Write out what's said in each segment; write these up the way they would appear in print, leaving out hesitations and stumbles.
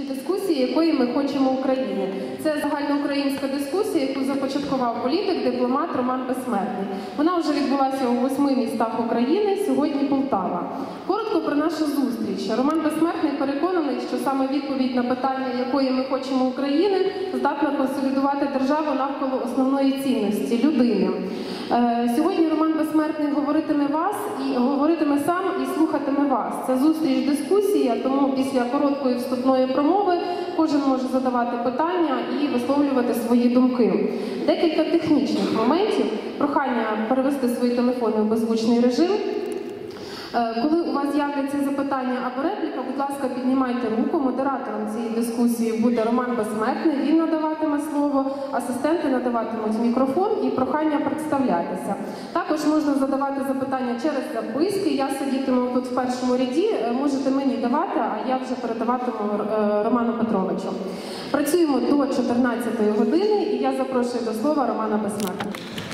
дискусії, якої ми хочемо в Україні. Це загальноукраїнська дискусія, яку започаткував політик, дипломат Роман Безсмертний. Вона вже відбулася у 8 містах України, сьогодні Полтава. Коротко про нашу зустріч. Роман Безсмертний переконаний, що саме відповідь на питання, якої ми хочемо України, здатна консолідувати державу навколо основної цінності – людини. Сьогодні Роман Безсмертний говоритиме сам і слухатиме вас. Це зустріч дискусія, тому після короткої вступної промови кожен може задавати питання і висловлювати свої думки. Декілька технічних моментів. Прохання перевести свої телефони в беззвучний режим. Коли у вас з'являться запитання або репліка, будь ласка, піднімайте руку. Модератором цієї дискусії буде Роман Безсмертний, він надаватиме слово, асистенти надаватимуть мікрофон і прохання представлятися. Також можна задавати запитання через записки, я сидітиму тут в першому ряді, можете мені давати, а я вже передаватиму Роману Петровичу. Працюємо до 14-ї години і я запрошую до слова Романа Безсмертного.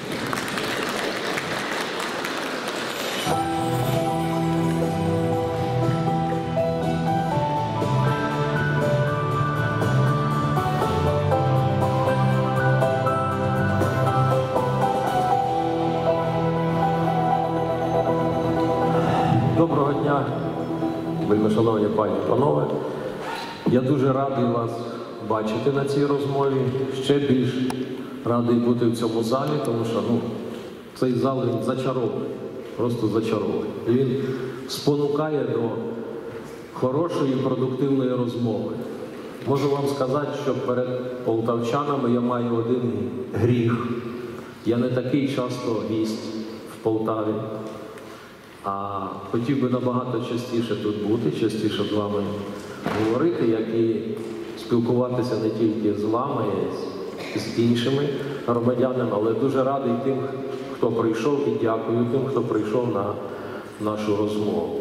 Доброго дня, вельмишановні пані і панове. Я дуже радий вас бачити на цій розмові. Ще більш радий бути в цьому залі, тому що цей зал він зачаровує, просто зачаровує. Він спонукає до хорошої, продуктивної розмови. Можу вам сказати, що перед полтавчанами я маю один гріх. Я не такий часто гість в Полтаві. А хотів би набагато частіше тут бути, частіше з вами говорити, як і спілкуватися не тільки з вами, а з іншими громадянами, але дуже радий тим, хто прийшов, і дякую тим, хто прийшов на нашу розмову.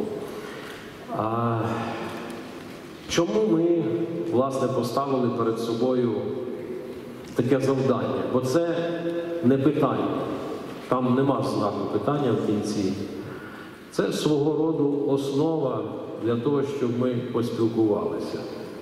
Чому ми, власне, поставили перед собою таке завдання? Бо це не питання, там нема знаку питання в кінці. Це свого роду основа для того, щоб ми поспілкувалися.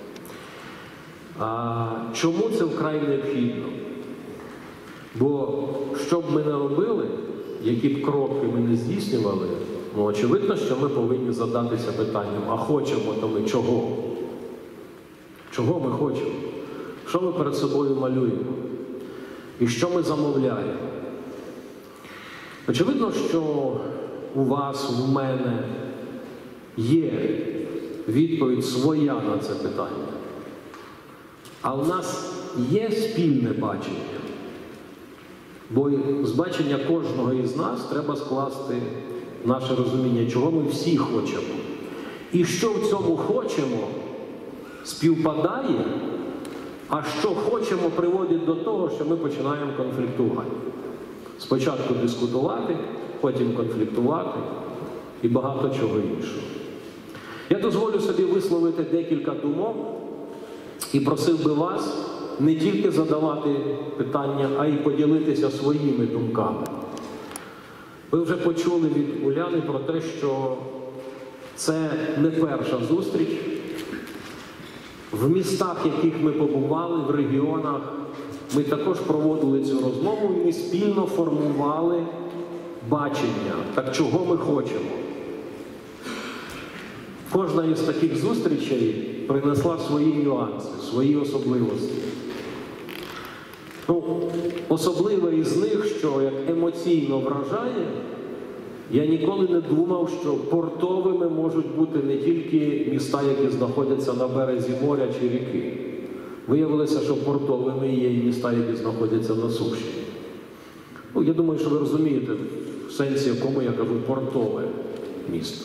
Чому це вкрай необхідно? Бо що б ми не робили, які б кроки ми не здійснювали, очевидно, що ми повинні задатися питанням, а хочемо то ми чого? Чого ми хочемо? Що ми перед собою малюємо? І що ми замовляємо? Очевидно, що у вас, у мене є відповідь своя на це питання. А у нас є спільне бачення. Бо з бачення кожного із нас треба скласти наше розуміння, чого ми всі хочемо. І що в цьому хочемо співпадає, а що хочемо приводить до того, що ми починаємо конфліктувати. Спочатку дискутувати, потім конфліктувати і багато чого іншого. Я дозволю собі висловити декілька думок і просив би вас не тільки задавати питання, а й поділитися своїми думками. Ви вже почули від Уляни про те, що це не перша зустріч. В містах, в яких ми побували, в регіонах, ми також проводили цю розмову і ми спільно формували бачення, так чого ми хочемо. Кожна із таких зустрічей принесла свої нюанси, свої особливості. Особливе із них, що як емоційно вражає, я ніколи не думав, що портовими можуть бути не тільки міста, які знаходяться на березі моря чи ріки. Виявилося, що портовими є і міста, які знаходяться на суші. Я думаю, що ви розумієте, в сенсі, в якому я кажу портове місто.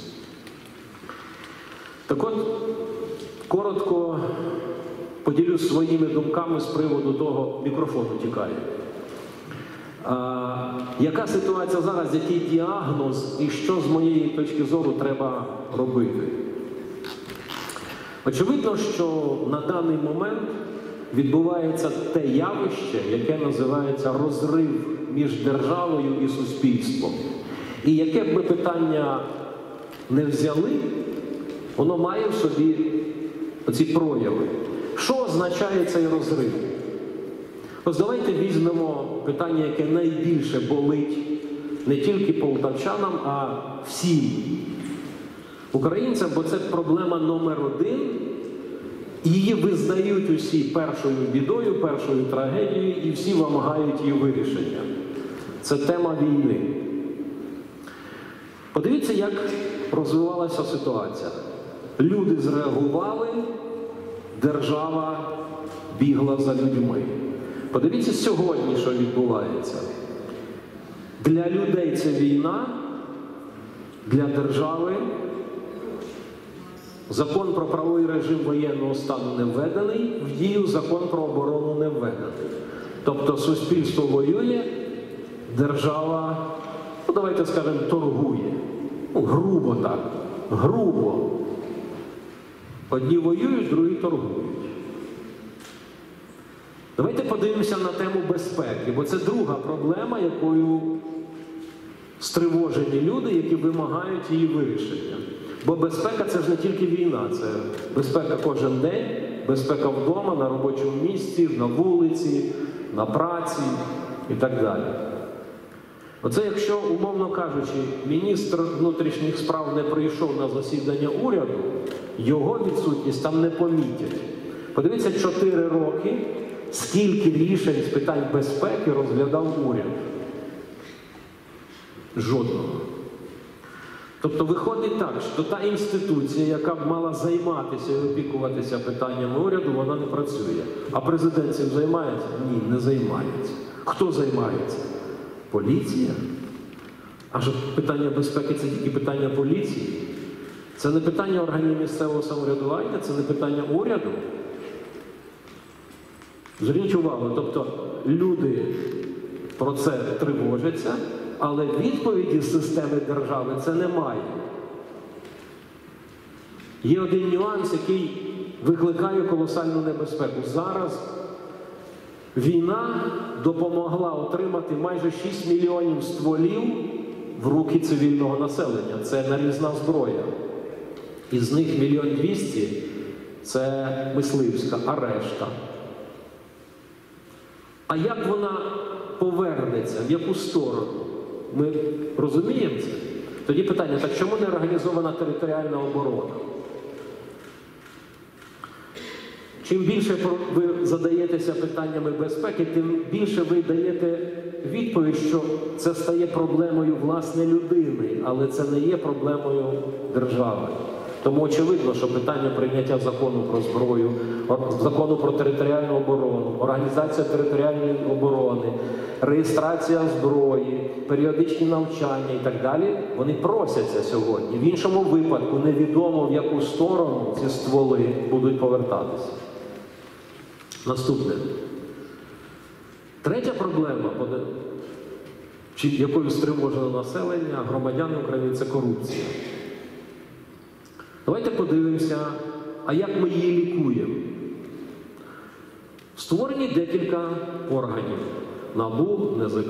Так от, коротко поділюсь своїми думками з приводу того, мікрофон утікає. Яка ситуація зараз, який діагноз і що з моєї точки зору треба робити? Очевидно, що на даний момент відбувається те явище, яке називається розрив між державою і суспільством. І яке б ми питання не взяли, воно має в собі оці прояви. Що означає цей розрив? Ось давайте візьмемо питання, яке найбільше болить не тільки полтавчанам, а всім українцям, бо це проблема номер один. Її визнають усі першою бідою, першою трагедією, і всі вимагають її вирішення. Це тема війни. Подивіться, як розвивалася ситуація. Люди зреагували, держава бігла за людьми. Подивіться сьогодні, що відбувається. Для людей це війна, для держави закон про правовий режим воєнного стану не введений, в дію закон про оборону не введений. Тобто суспільство воює, держава, ну давайте скажемо, торгує. Ну, грубо так, грубо. Одні воюють, другі торгують. Давайте подивимося на тему безпеки, бо це друга проблема, якою стривожені люди, які вимагають її вирішення. Бо безпека – це ж не тільки війна, це безпека кожен день, безпека вдома, на робочому місці, на вулиці, на праці і так далі. Оце якщо, умовно кажучи, міністр внутрішніх справ не прийшов на засідання уряду, його відсутність там не помітять. Подивіться, 4 роки, скільки рішень з питань безпеки розглядав уряд. Жодного. Тобто виходить так, що та інституція, яка б мала займатися і опікуватися питаннями уряду, вона не працює. А президент цим займається? Ні, не займається. Хто займається? Поліція. А що питання безпеки – це тільки питання поліції? Це не питання органів місцевого самоврядування, це не питання уряду. Зверніть увагу, тобто люди про це тривожаться, але відповіді з системи держави це немає. Є один нюанс, який викликає колосальну небезпеку. Зараз війна допомогла отримати майже 6 мільйонів стволів в руки цивільного населення. Це нарізна зброя. Із них 1 200 000 – це мисливська, а решта. А як вона повернеться? В яку сторону? Ми розуміємо це? Тоді питання, так чому не організована територіальна оборона? Чим більше ви задаєтеся питаннями безпеки, тим більше ви даєте відповідь, що це стає проблемою власне людини, але це не є проблемою держави. Тому очевидно, що питання прийняття закону про зброю, закону про територіальну оборону, організація територіальної оборони, реєстрація зброї, періодичні навчання і так далі, вони просяться сьогодні. В іншому випадку невідомо, в яку сторону ці стволи будуть повертатися. Наступне. Третя проблема, якою стривожено населення, громадяни України, це корупція. Давайте подивимося, а як ми її лікуємо. Створені декілька органів. НАБУ, НАЗК,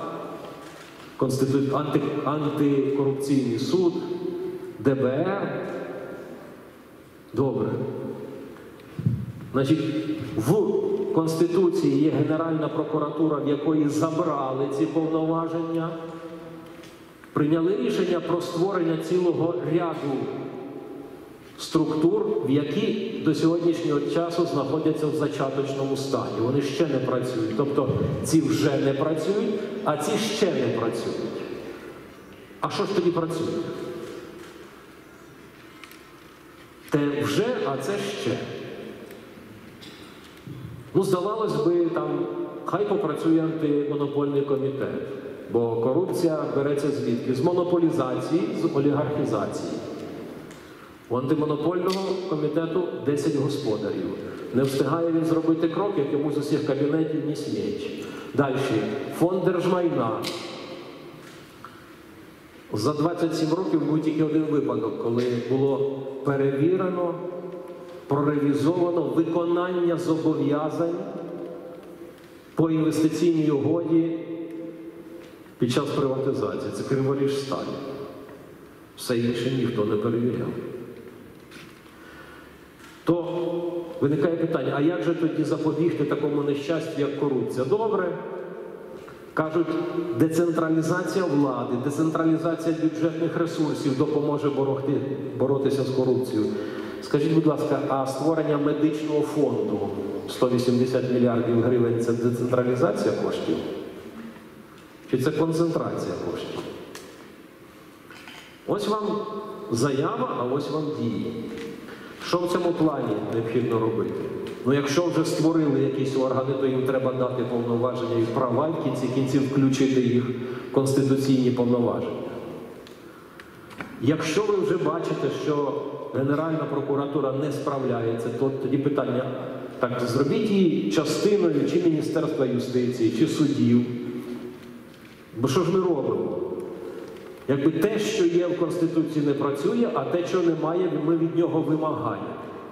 антикорупційний суд, ДБР. Добре. Значить, в Конституції є Генеральна прокуратура, в якої забрали ці повноваження. Прийняли рішення про створення цілого ряду структур, в які до сьогоднішнього часу знаходяться в зачаточному стані. Вони ще не працюють. Тобто ці вже не працюють, а ці ще не працюють. А що ж тоді працює? Те вже, а це ще. Ну, здавалось би, там, хай попрацює антимонопольний комітет. Бо корупція береться звідки? З монополізації, з олігархізації. У антимонопольного комітету 10 господарів. Не встигає він зробити крок, як йому з усіх кабінетів ні сміють. Далі. Фонд держмайна. За 27 років був тільки один випадок, коли було перевірено, проревізовано виконання зобов'язань по інвестиційній угоді під час приватизації. Це Криворіжсталь. Все інше ніхто не перевіряв. То виникає питання, а як же тоді запобігти такому нещастю, як корупція? Добре. Кажуть, децентралізація влади, децентралізація бюджетних ресурсів допоможе боротися з корупцією. Скажіть, будь ласка, а створення медичного фонду 180 мільярдів гривень – це децентралізація коштів? Чи це концентрація коштів? Ось вам заява, а ось вам дії. Що в цьому плані необхідно робити? Ну, якщо вже створили якісь органи, то їм треба дати повноваження і права, і в кінці кінців включити їх в конституційні повноваження. Якщо ви вже бачите, що Генеральна прокуратура не справляється, то тоді питання, так зробіть її частиною чи Міністерства юстиції, чи судів. Бо що ж ми робимо? Якби те, що є в Конституції, не працює, а те, що немає, ми від нього вимагаємо.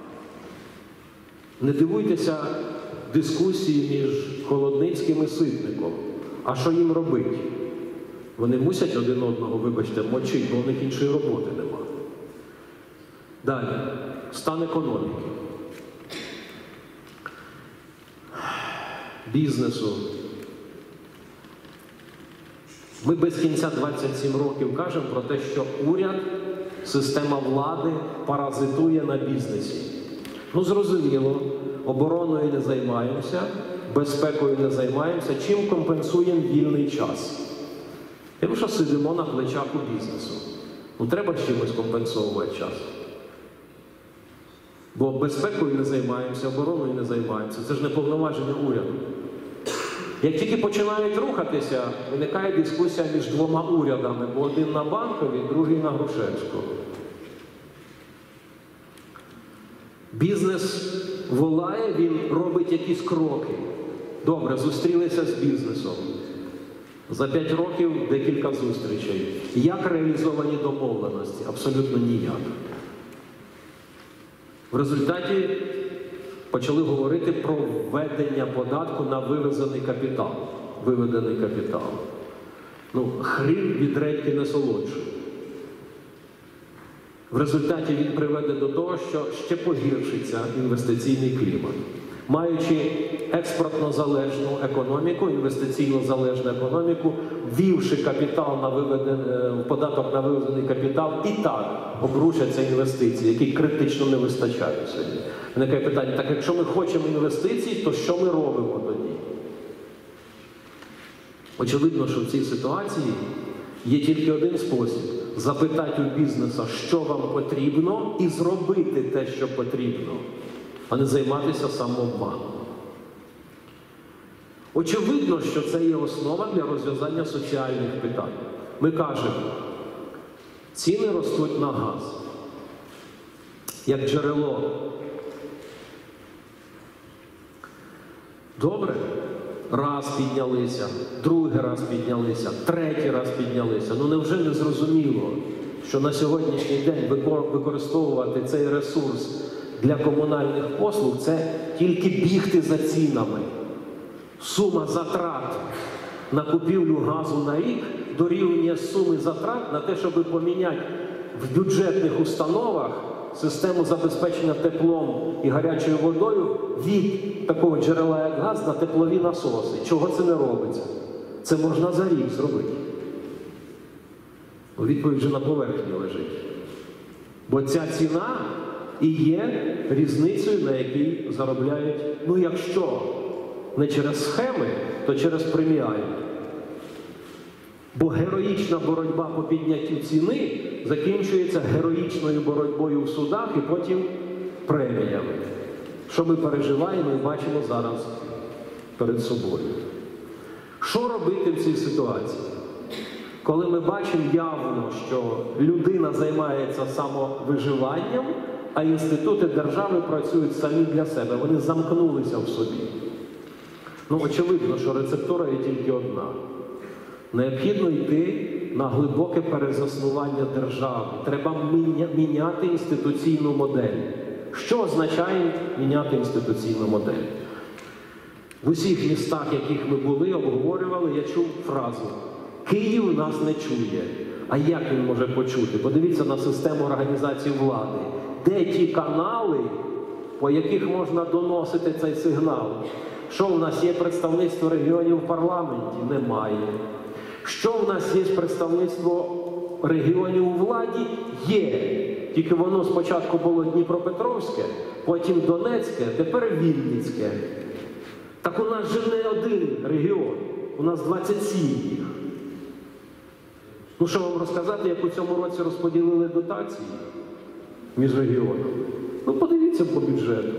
Не дивуйтеся дискусії між Холодницьким і Ситником. А що їм робити? Вони мусять один одного, вибачте, мочити, бо у них іншої роботи нема. Далі. Стан економіки. Бізнесу. Ми без кінця 27 років кажемо про те, що уряд, система влади паразитує на бізнесі. Ну, зрозуміло, обороною не займаємося, безпекою не займаємося. Чим компенсуємо вільний час? Тому що сидимо на плечах у бізнесу. Ну, треба чимось компенсовувати час. Бо безпекою не займаємося, обороною не займаємося. Це ж не повноваження уряду. Як тільки починають рухатися, виникає дискусія між двома урядами, бо один на Банковій, другий на Грушевського. Бізнес волає, він робить якісь кроки. Добре, зустрілися з бізнесом. За 5 років декілька зустрічей. Як реалізовані домовленості? Абсолютно ніяк. В результаті почали говорити про введення податку на виведений капітал. Ну, хрін від редьки не солодший. В результаті він приведе до того, що ще погіршиться інвестиційний клімат. Маючи експортно залежну економіку, інвестиційно залежну економіку, ввівши податок на виведений капітал, і так обрушаться інвестиції, які критично не вистачають сьогодні. Виникає питання, так якщо ми хочемо інвестицій, то що ми робимо тоді? Очевидно, що в цій ситуації є тільки один спосіб – запитати у бізнесу, що вам потрібно, і зробити те, що потрібно, а не займатися самообманом. Очевидно, що це є основа для розв'язання соціальних питань. Ми кажемо, ціни ростуть на газ, як джерело. Добре, раз піднялися, другий раз піднялися, третій раз піднялися. Ну невже не зрозуміло, що на сьогоднішній день використовувати цей ресурс для комунальних послуг – це тільки бігти за цінами. Сума затрат на купівлю газу на рік дорівнює суми затрат на те, щоб поміняти в бюджетних установах систему забезпечення теплом і гарячою водою від такого джерела, як газ, на теплові насоси. Чого це не робиться? Це можна за рік зробити. Відповідь вже на поверхні лежить. Бо ця ціна і є різницею, на якій заробляють, ну якщо не через схеми, то через преміальні. Бо героїчна боротьба по підняттю ціни закінчується героїчною боротьбою в судах і потім преміями. Що ми переживаємо і бачимо зараз перед собою. Що робити в цій ситуації? Коли ми бачимо явно, що людина займається самовиживанням, а інститути держави працюють самі для себе, вони замкнулися в собі. Ну, очевидно, що рецептура є тільки одна. Необхідно йти на глибоке перезаснування держави. Треба міняти інституційну модель. Що означає міняти інституційну модель? В усіх містах, яких ми були, обговорювали, я чув фразу «Київ нас не чує». А як він може почути? Подивіться на систему організації влади. Де ті канали, по яких можна доносити цей сигнал. Що в нас є представництво регіонів в парламенті? Немає. Що в нас є представництво регіонів у владі? Є. Тільки воно спочатку було Дніпропетровське, потім Донецьке, тепер Вінницьке. Так у нас же не один регіон, у нас 27 їх. Ну що вам розказати, як у цьому році розподілили дотації між регіонами? Ну подивіться по бюджету.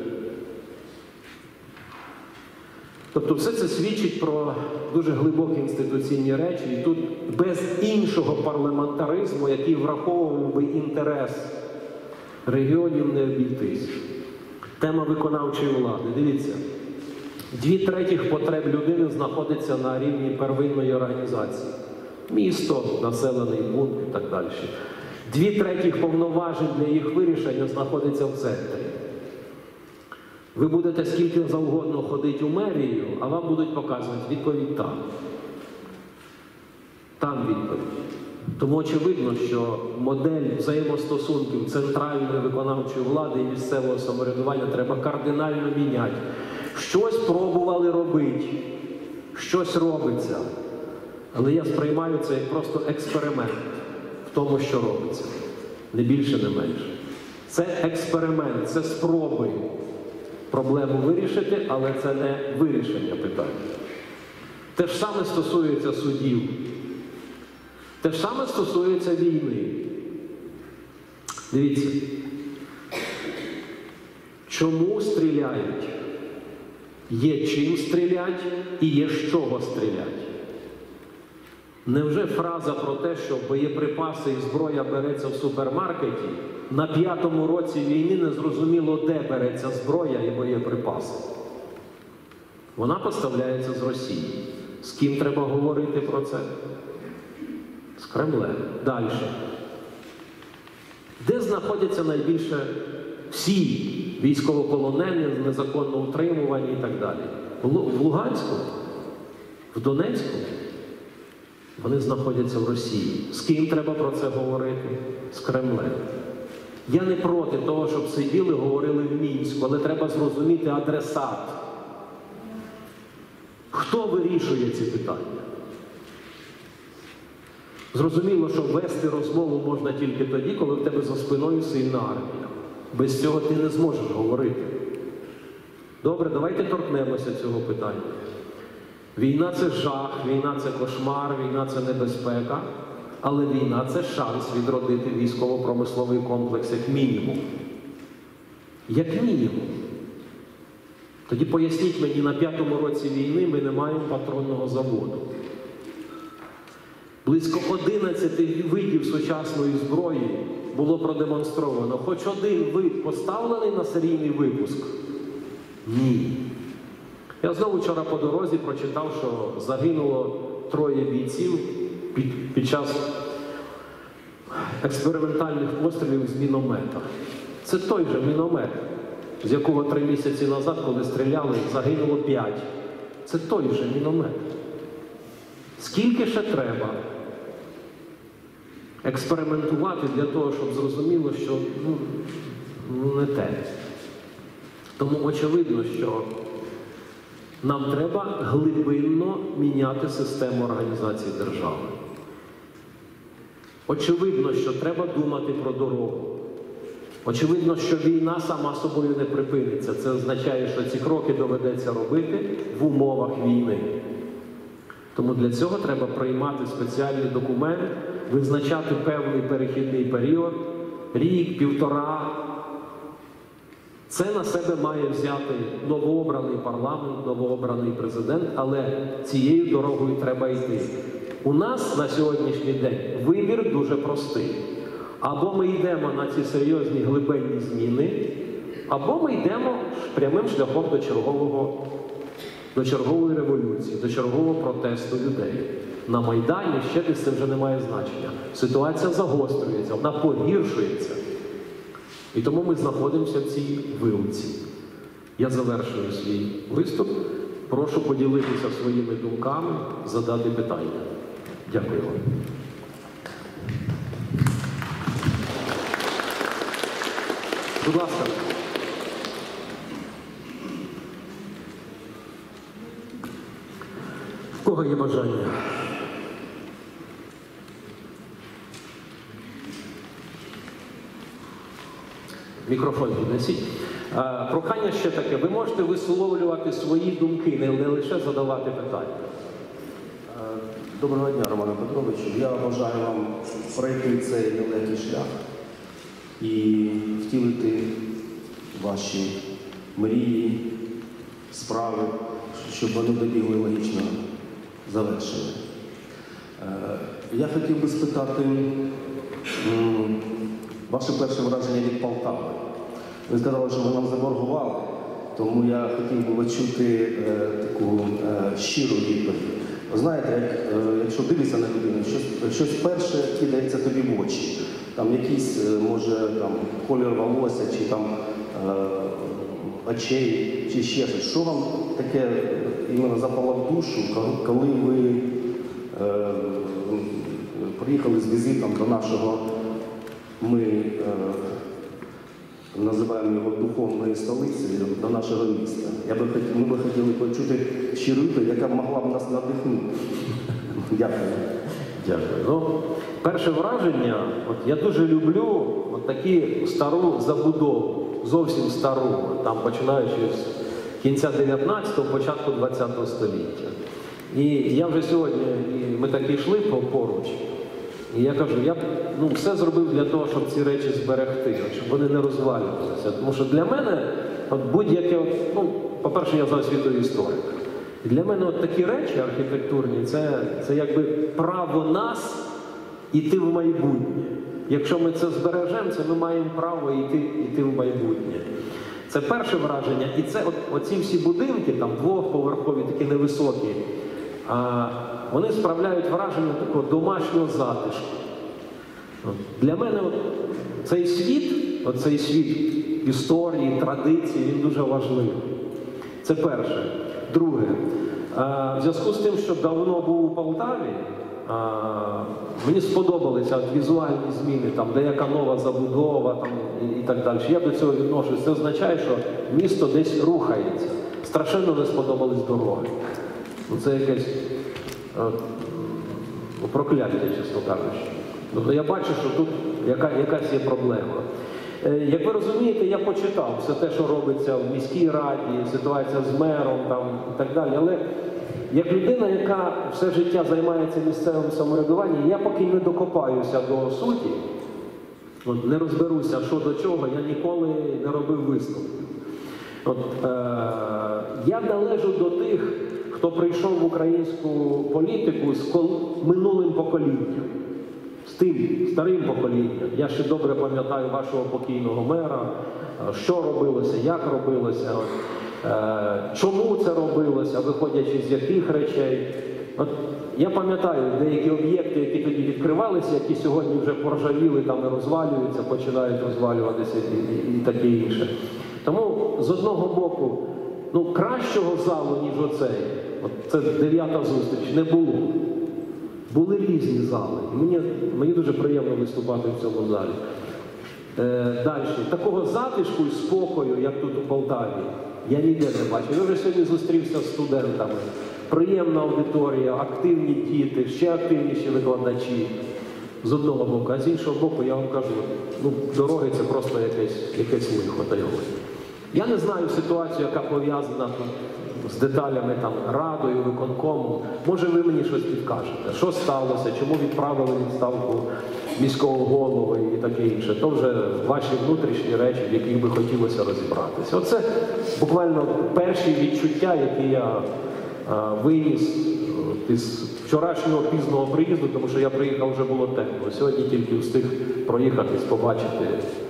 Тобто все це свідчить про дуже глибокі інституційні речі, і тут без іншого парламентаризму, який враховував би інтерес регіонів, не обійтись. Тема виконавчої влади. Дивіться, 2/3 потреб людини знаходиться на рівні первинної організації. Місто, населений пункт і так далі. 2/3 повноважень для їх вирішення знаходиться в центрі. Ви будете скільки завгодно ходити у мерію, а вам будуть показувати відповідь там. Там відповідь. Тому очевидно, що модель взаємостосунків центральної виконавчої влади і місцевого самоврядування треба кардинально міняти. Щось пробували робити, щось робиться. Але я сприймаю це як просто експеримент в тому, що робиться. Не більше, не менше. Це експеримент, це спроби проблему вирішити, але це не вирішення питання. Те ж саме стосується судів. Те ж саме стосується війни. Дивіться. Чому стріляють? Є чим стріляти і є з чого стріляти. Невже фраза про те, що боєприпаси і зброя береться в супермаркеті, на 5-му році війни не зрозуміло, де береться зброя і боєприпаси? Вона поставляється з Росії. З ким треба говорити про це? З Кремлем. Далі. Де знаходяться найбільше всі військовополонені, незаконно утримувані і так далі? В Луганську? В Донецьку? Вони знаходяться в Росії. З ким треба про це говорити? З Кремлем. Я не проти того, щоб сиділи, говорили в Мінську, але треба зрозуміти адресат. Хто вирішує ці питання? Зрозуміло, що вести розмову можна тільки тоді, коли в тебе за спиною сильна армія. Без цього ти не зможеш говорити. Добре, давайте торкнемося цього питання. Війна – це жах, війна – це кошмар, війна – це небезпека. Але війна – це шанс відродити військово-промисловий комплекс як мінімум. Як мінімум. Тоді поясніть мені, на 5-му році війни ми не маємо патронного заводу. Близько 11 видів сучасної зброї було продемонстровано. Хоч один вид поставлений на серійний випуск? Ні. Я знову вчора по дорозі прочитав, що загинуло 3 бійців під час експериментальних пострілів з міномета. Це той же міномет, з якого 3 місяці назад, коли стріляли, загинуло 5. Це той же міномет. Скільки ще треба експериментувати для того, щоб зрозуміло, що не те. Тому очевидно, що нам треба глибинно міняти систему організації держави. Очевидно, що треба думати про дорогу. Очевидно, що війна сама собою не припиниться. Це означає, що ці кроки доведеться робити в умовах війни. Тому для цього треба приймати спеціальний документ, визначати певний перехідний період, рік, 1,5. Це на себе має взяти новообраний парламент, новообраний президент, але цією дорогою треба йти. У нас на сьогоднішній день вибір дуже простий. Або ми йдемо на ці серйозні глибинні зміни, або ми йдемо прямим шляхом до чергової революції, до чергового протесту людей. На Майдані ще десь це вже не має значення. Ситуація загострюється, вона погіршується. І тому ми знаходимося в цій вилці. Я завершую свій виступ. Прошу поділитися своїми думками, задати питання. Дякую вам. Будь ласка. В кого є бажання? Мікрофон піднесіть. Прохання ще таке. Ви можете висловлювати свої думки, не лише задавати питання. Доброго дня, Романе Петровичу. Я бажаю вам пройти цей нелегкий шлях і втілити ваші мрії, справи, щоб вони добігли логічного завершення. Я хотів би спитати ваше перше враження від Полтави. Ви сказали, що ви нам заборгували, тому я хотів би почути таку щиру відповідь. Ви знаєте, якщо дивишся на людину, щось перше кидається тобі в очі. Там якийсь, може, там, колір волосся, чи там очей, чи ще щось. Що вам таке іменно запало в душу, коли ви приїхали з візитом до нашого, ми називаємо його духовною столицею, до нашого міста. Ми би хотіли почути щиру, яка могла б нас надихнути. Дякую. Дякую. Ну, перше враження, я дуже люблю таку стару забудову, зовсім стару, там починаючи з кінця 19-го, початку 20-го століття. І я вже сьогодні, ми так йшли поруч, і я кажу, я все зробив для того, щоб ці речі зберегти, щоб вони не розвалювалися. Тому що для мене будь-яке, по-перше, я за освітою історик. І для мене такі речі архітектурні, це якби право нас йти в майбутнє. Якщо ми це збережемо, це ми маємо право йти в майбутнє. Це перше враження. І це оці всі будинки, там двохповерхові, такі невисокі, вони справляють враження такого домашнього затишку. Для мене цей світ історії, традиції, він дуже важливий. Це перше. Друге, в зв'язку з тим, що давно був у Полтаві, мені сподобалися візуальні зміни, там деяка нова забудова там, і так далі. Я до цього відношусь. Це означає, що місто десь рухається. Страшенно не сподобались дороги. Це якесь прокляття, чесно кажучи. Тобто я бачу, що тут якась є проблема. Як ви розумієте, я почитав все те, що робиться в міській раді, ситуація з мером там, і так далі. Але як людина, яка все життя займається місцевим самоврядуванням, я поки не докопаюся до суті, не розберуся, що до чого, я ніколи не робив висновків. Я належу до тих, хто прийшов в українську політику з минулим поколінням. З тим старим поколінням. Я ще добре пам'ятаю вашого покійного мера, що робилося, як робилося, чому це робилося, виходячи з яких речей. Я пам'ятаю деякі об'єкти, які тоді відкривалися, які сьогодні вже поржавіли, там і розвалюються, починають розвалюватися і таке інше. Тому, з одного боку, кращого залу, ніж оцей, це 9-та зустріч, не було. Були різні зали. Мені дуже приємно виступати в цьому залі. Далі. Такого затишку і спокою, як тут у Полтаві, я ніде не бачив. Я вже сьогодні зустрівся з студентами. Приємна аудиторія, активні діти, ще активніші викладачі. З одного боку. А з іншого боку, я вам кажу, дороги це просто якесь лихо. Я не знаю ситуацію, яка пов'язана з деталями радою, виконкому. Може, ви мені щось підкажете? Що сталося? Чому відправили відставку міського голови і таке інше? То вже ваші внутрішні речі, в яких би хотілося розібратися. Оце буквально перші відчуття, які я виніс із вчорашнього пізного приїзду, тому що я приїхав, вже було темно. Сьогодні тільки встиг проїхатись, побачити.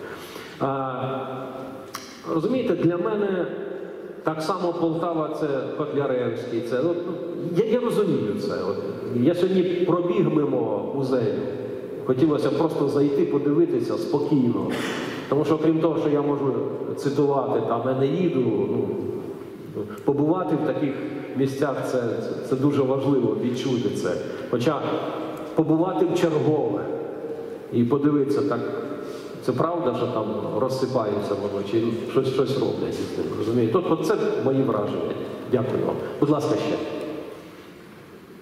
Розумієте, для мене так само Полтава – це Котляревський. Я розумію це. Я сьогодні пробіг мимо музею. Хотілося просто зайти, подивитися спокійно. Тому що, крім того, що я можу цитувати там Енеїду, побувати в таких місцях – це дуже важливо, відчути це. Хоча побувати в чергове і подивитися так, це правда, що там розсипаються воно, чи щось роблять із ним, розумієте? Це мої враження. Дякую вам. Будь ласка, ще.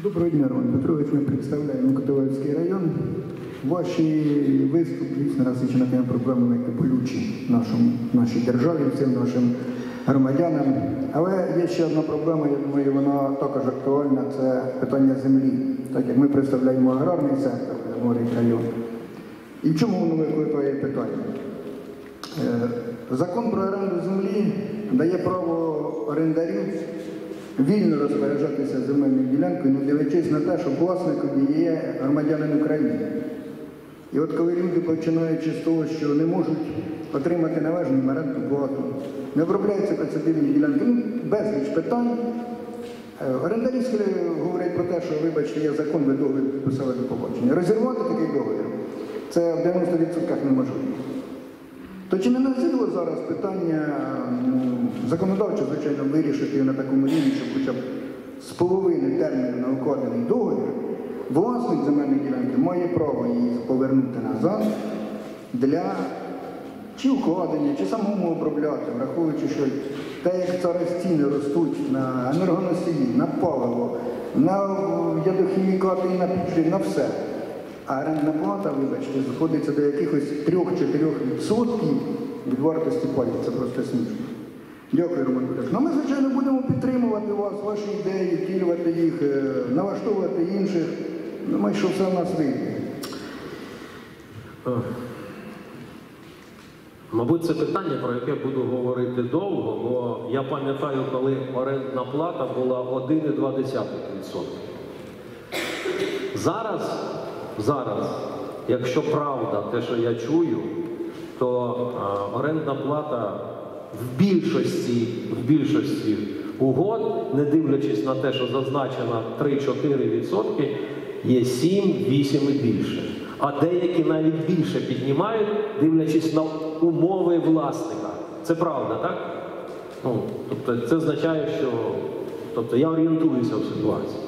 Доброго дня, Роман Петрович. Ми представляємо Котовецький район. Ваші виступи дійсно насичені тими проблемами, які болючі нашій державі, всім нашим громадянам. Але є ще одна проблема, я думаю, вона також актуальна, це питання землі. Так як ми представляємо аграрний сектор, район. І в чому воно викликає питання? Закон про оренду землі дає право орендарів вільно розпоряджатися земельною ділянкою, не дивлячись на те, що власником є громадянин України. І от коли люди, починаючи з того, що не можуть отримати належну орендну плату, не обробляються прицепівні ділянки, безліч питань, орендарі говорять про те, що, вибачте, є закон, ви договір підписали до побачення. Розірвати такий договір – це в 90% неможливо. То чи не назріло зараз питання законодавчо, звичайно, вирішити на такому рівні, щоб хоча б з половини терміну на укладений договір власник земельної ділянки має право її повернути назад для чи укладення, чи самому обробляти, враховуючи, що те, як зараз ціни ростуть на енергоносії, на паливо, на ядохімікати і на підживлення, на все. А орендна плата, вибачте, заходиться до якихось 3-4% від вартості палів. Це просто смішно. Дякую, Роман Петрович. Ну, ми, звичайно, будемо підтримувати вас, ваші ідеї, втілювати їх, налаштовувати інших. Думаю, що все в нас вийде. Мабуть, це питання, про яке буду говорити довго, бо я пам'ятаю, коли орендна плата була 1,2%. Зараз, якщо правда, те, що я чую, то орендна плата в більшості угод, не дивлячись на те, що зазначено 3-4%, є 7-8 і більше. А деякі навіть більше піднімають, дивлячись на умови власника. Це правда, так? Ну, тобто це означає, що я орієнтуюся в ситуації.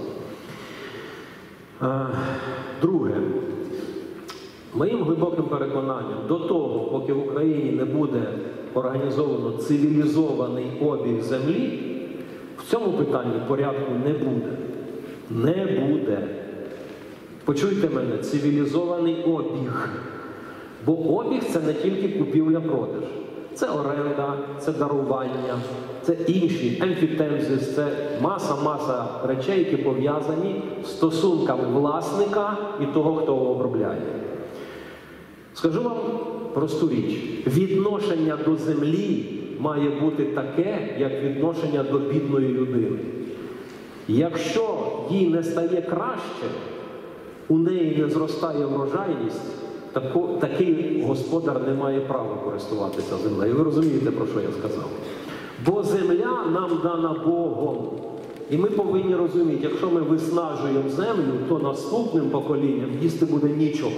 Друге. Моїм глибоким переконанням, до того, поки в Україні не буде організовано цивілізований обіг землі, в цьому питанні порядку не буде. Не буде. Почуйте мене, цивілізований обіг. Бо обіг – це не тільки купівля-продаж. Це оренда, це дарування, це інші, емфітемзис, це маса речей, які пов'язані з стосунками власника і того, хто обробляє. Скажу вам просту річ. Відношення до землі має бути таке, як відношення до бідної людини. Якщо їй не стає краще, у неї не зростає врожайність, такий господар не має права користуватися землею. Ви розумієте, про що я сказав? Бо земля нам дана Богом. І ми повинні розуміти, якщо ми виснажуємо землю, то наступним поколінням їсти буде нічого.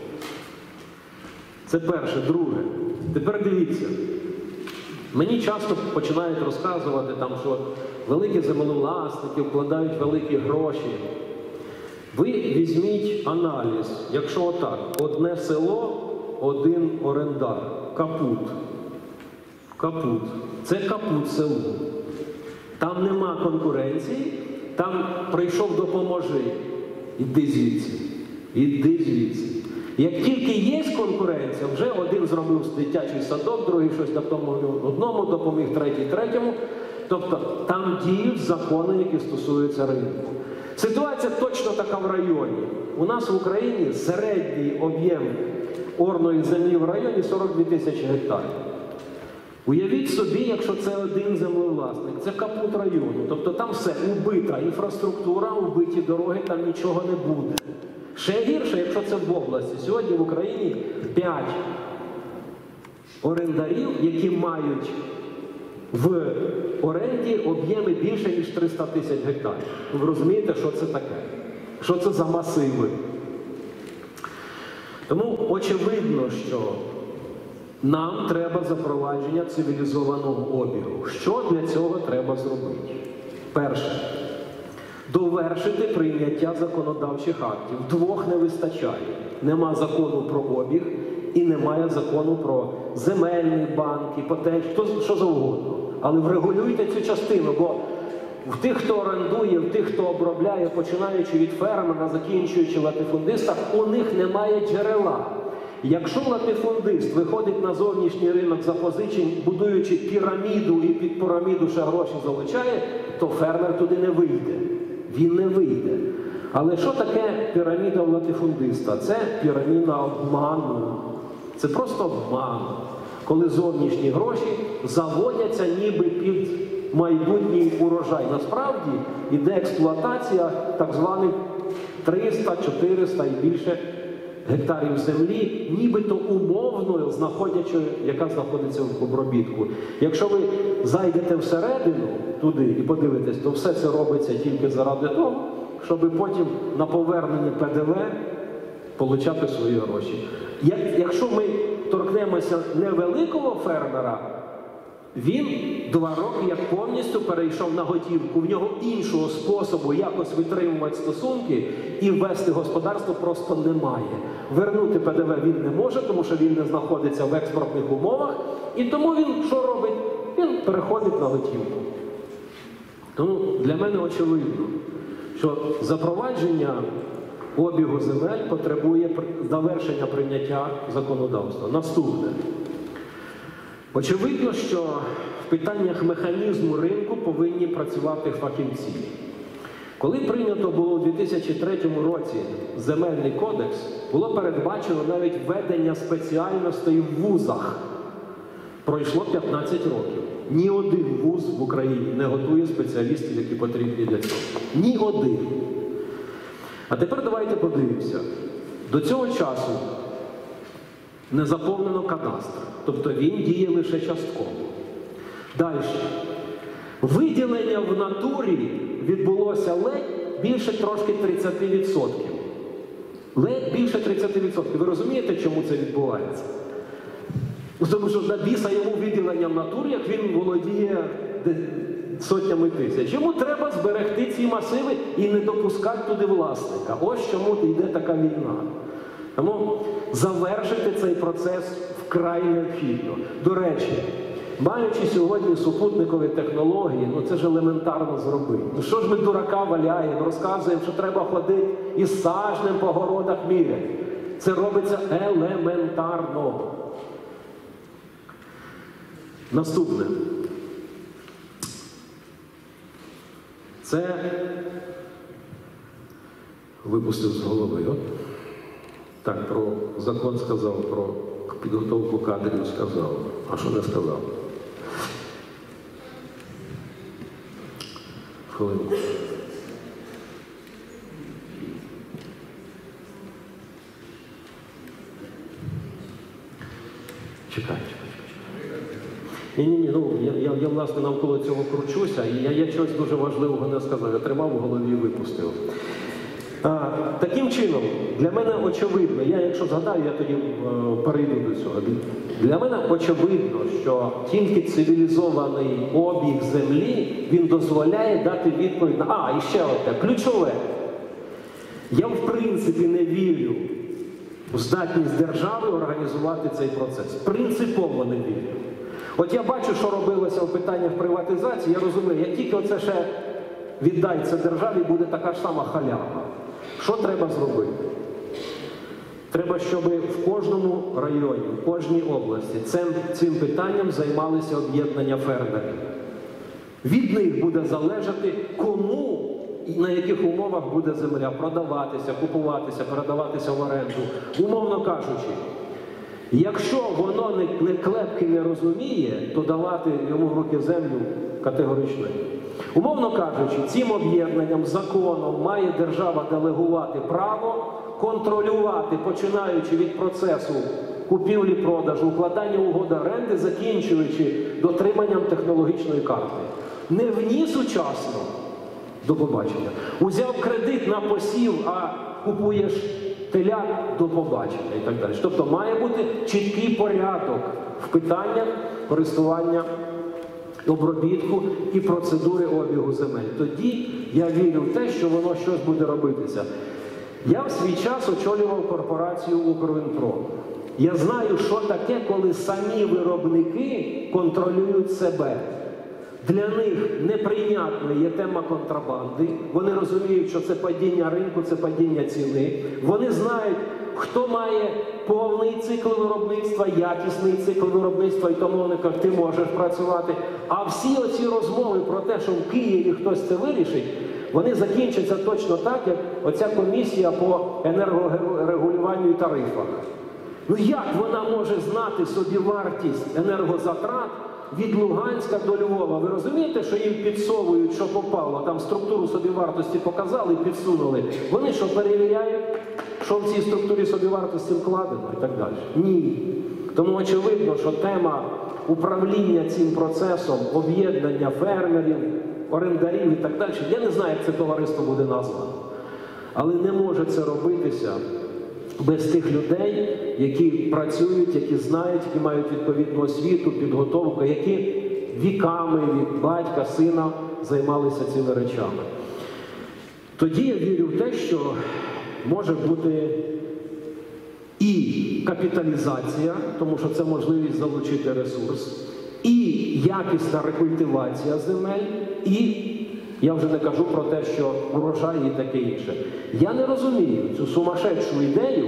Це перше. Друге. Тепер дивіться. Мені часто починають розказувати, що великі землевласники вкладають великі гроші. Ви візьміть аналіз, якщо отак, одне село, один орендар, капут. Це капут село. Там нема конкуренції, там прийшов допоможи. Іди звідси. Як тільки є конкуренція, вже один зробив дитячий садок, другий щось одному допоміг, третій третьому. Тобто там діють закони, які стосуються ринку. Ситуація точно така в районі. У нас в Україні середній об'єм орної землі в районі 42 тисячі гектарів. Уявіть собі, якщо це один землевласник, це капут району. Тобто там все, убита інфраструктура, убиті дороги, там нічого не буде. Ще гірше, якщо це в області. Сьогодні в Україні 5 орендарів, які мають в оренді об'єми більше, ніж 300 тисяч гектарів. Ви розумієте, що це таке? Що це за масиви? Тому очевидно, що нам треба запровадження цивілізованого обігу. Що для цього треба зробити? Перше. Довершити прийняття законодавчих актів. 2 не вистачає. Нема закону про обіг і немає закону про земельний банк, іпотеку, що завгодно. Але врегулюйте цю частину, бо в тих, хто орендує, в тих, хто обробляє, починаючи від фермера, закінчуючи латифундиста, у них немає джерела. Якщо латифундист виходить на зовнішній ринок запозичень, будуючи піраміду і під піраміду ще гроші залучає, то фермер туди не вийде. Він не вийде. Але що таке піраміда у латифундиста? Це піраміда обману. Це просто обман. Коли зовнішні гроші заводяться ніби під майбутній урожай. Насправді йде експлуатація так званих 300, 400 і більше гектарів землі, нібито умовною, яка знаходиться в обробітку. Якщо ви зайдете всередину туди і подивитесь, то все це робиться тільки заради того, щоб потім на поверненні ПДВ отримати свої гроші. Якщо ми торкнемося невеликого фермера, він 2 роки як повністю перейшов на готівку. В нього іншого способу якось витримувати стосунки і вести господарство просто немає. Вернути ПДВ він не може, тому що він не знаходиться в експортних умовах. І тому він що робить? Він переходить на готівку. Тому для мене очевидно, що запровадження обігу земель потребує завершення прийняття законодавства. Наступне. Очевидно, що в питаннях механізму ринку повинні працювати фахівці. Коли прийнято було у 2003 році Земельний кодекс, було передбачено навіть введення спеціальностей в вузах. Пройшло 15 років. Ні один вуз в Україні не готує спеціалістів, які потрібні для цього. Ні один. А тепер давайте подивимося. До цього часу не заповнено кадастр. Тобто він діє лише частково. Далі. Виділення в натурі відбулося ледь більше трошки 30%. Ледь більше 30%. Ви розумієте, чому це відбувається? Тому що на біса йому виділення в натурі, як він володіє сотнями тисяч. Йому треба зберегти ці масиви і не допускати туди власника. Ось чому йде така війна. Тому завершити цей процес вкрай необхідно. До речі, маючи сьогодні супутникові технології, це ж елементарно зробити. Що ж ми дурака валяємо, розказуємо, що треба ходити і сажнем по городах міряти. Це робиться елементарно. Наступне. Це випустив з голови. Так, про закон сказав, про підготовку кадрів сказав. А що не сказав? Хвилинку. Чекай. Ні, я власне навколо цього кручуся, і я чогось дуже важливого не сказав. Я тримав в голові і випустив. Таким чином, для мене очевидно, якщо згадаю, я тоді перейду до цього. Для мене очевидно, що тільки цивілізований обіг землі, він дозволяє дати відповідь на... і ще одне, ключове. Я в принципі не вірю в здатність держави організувати цей процес. Принципово не вірю. От я бачу, що робилося в питаннях приватизації, я розумію, як тільки оце ще віддай це державі, буде така ж сама халява. Що треба зробити? Треба, щоб в кожному районі, в кожній області цим питанням займалися об'єднання фермерів. Від них буде залежати, кому і на яких умовах буде земля продаватися, купуватися, передаватися в оренду. Умовно кажучи, якщо воно не клепки не розуміє, то давати йому в руки землю категорично. Умовно кажучи, цим об'єднанням, законом має держава делегувати право контролювати, починаючи від процесу купівлі-продажу, укладання угоди оренди, закінчуючи дотриманням технологічної карти. Не вніс учасно, до побачення. Узяв кредит на посів, а купуєш телят, до побачення і так далі. Тобто має бути чіткий порядок в питаннях користування, обробітку і процедури обігу земель. Тоді я вірю в те, що воно щось буде робитися. Я в свій час очолював корпорацію «Укрвинпром». Я знаю, що таке, коли самі виробники контролюють себе. Для них неприйнятною є тема контрабанди. Вони розуміють, що це падіння ринку, це падіння ціни. Вони знають, хто має повний цикл виробництва, якісний цикл виробництва, і тому вони кажуть, ти можеш працювати. А всі оці розмови про те, що в Києві хтось це вирішить, вони закінчаться точно так, як оця комісія по енергорегулюванню і тарифах. Ну як вона може знати собівартість енергозатрат від Луганська до Львова? Ви розумієте, що їм підсовують, що попало? Там структуру собівартості показали і підсунули. Вони що, перевіряють, що в цій структурі собівартості вкладено і так далі? Ні. Тому очевидно, що тема управління цим процесом, об'єднання фермерів, орендарів і так далі, я не знаю, як це товариство буде названо. Але не може це робитися без тих людей, які працюють, які знають, які мають відповідну освіту, підготовку, які віками від батька, сина займалися цими речами. Тоді я вірю в те, що може бути і капіталізація, тому що це можливість залучити ресурс, і якісна рекультивація земель, і я вже не кажу про те, що урожай і таке інше. Я не розумію цю сумасшедшу ідею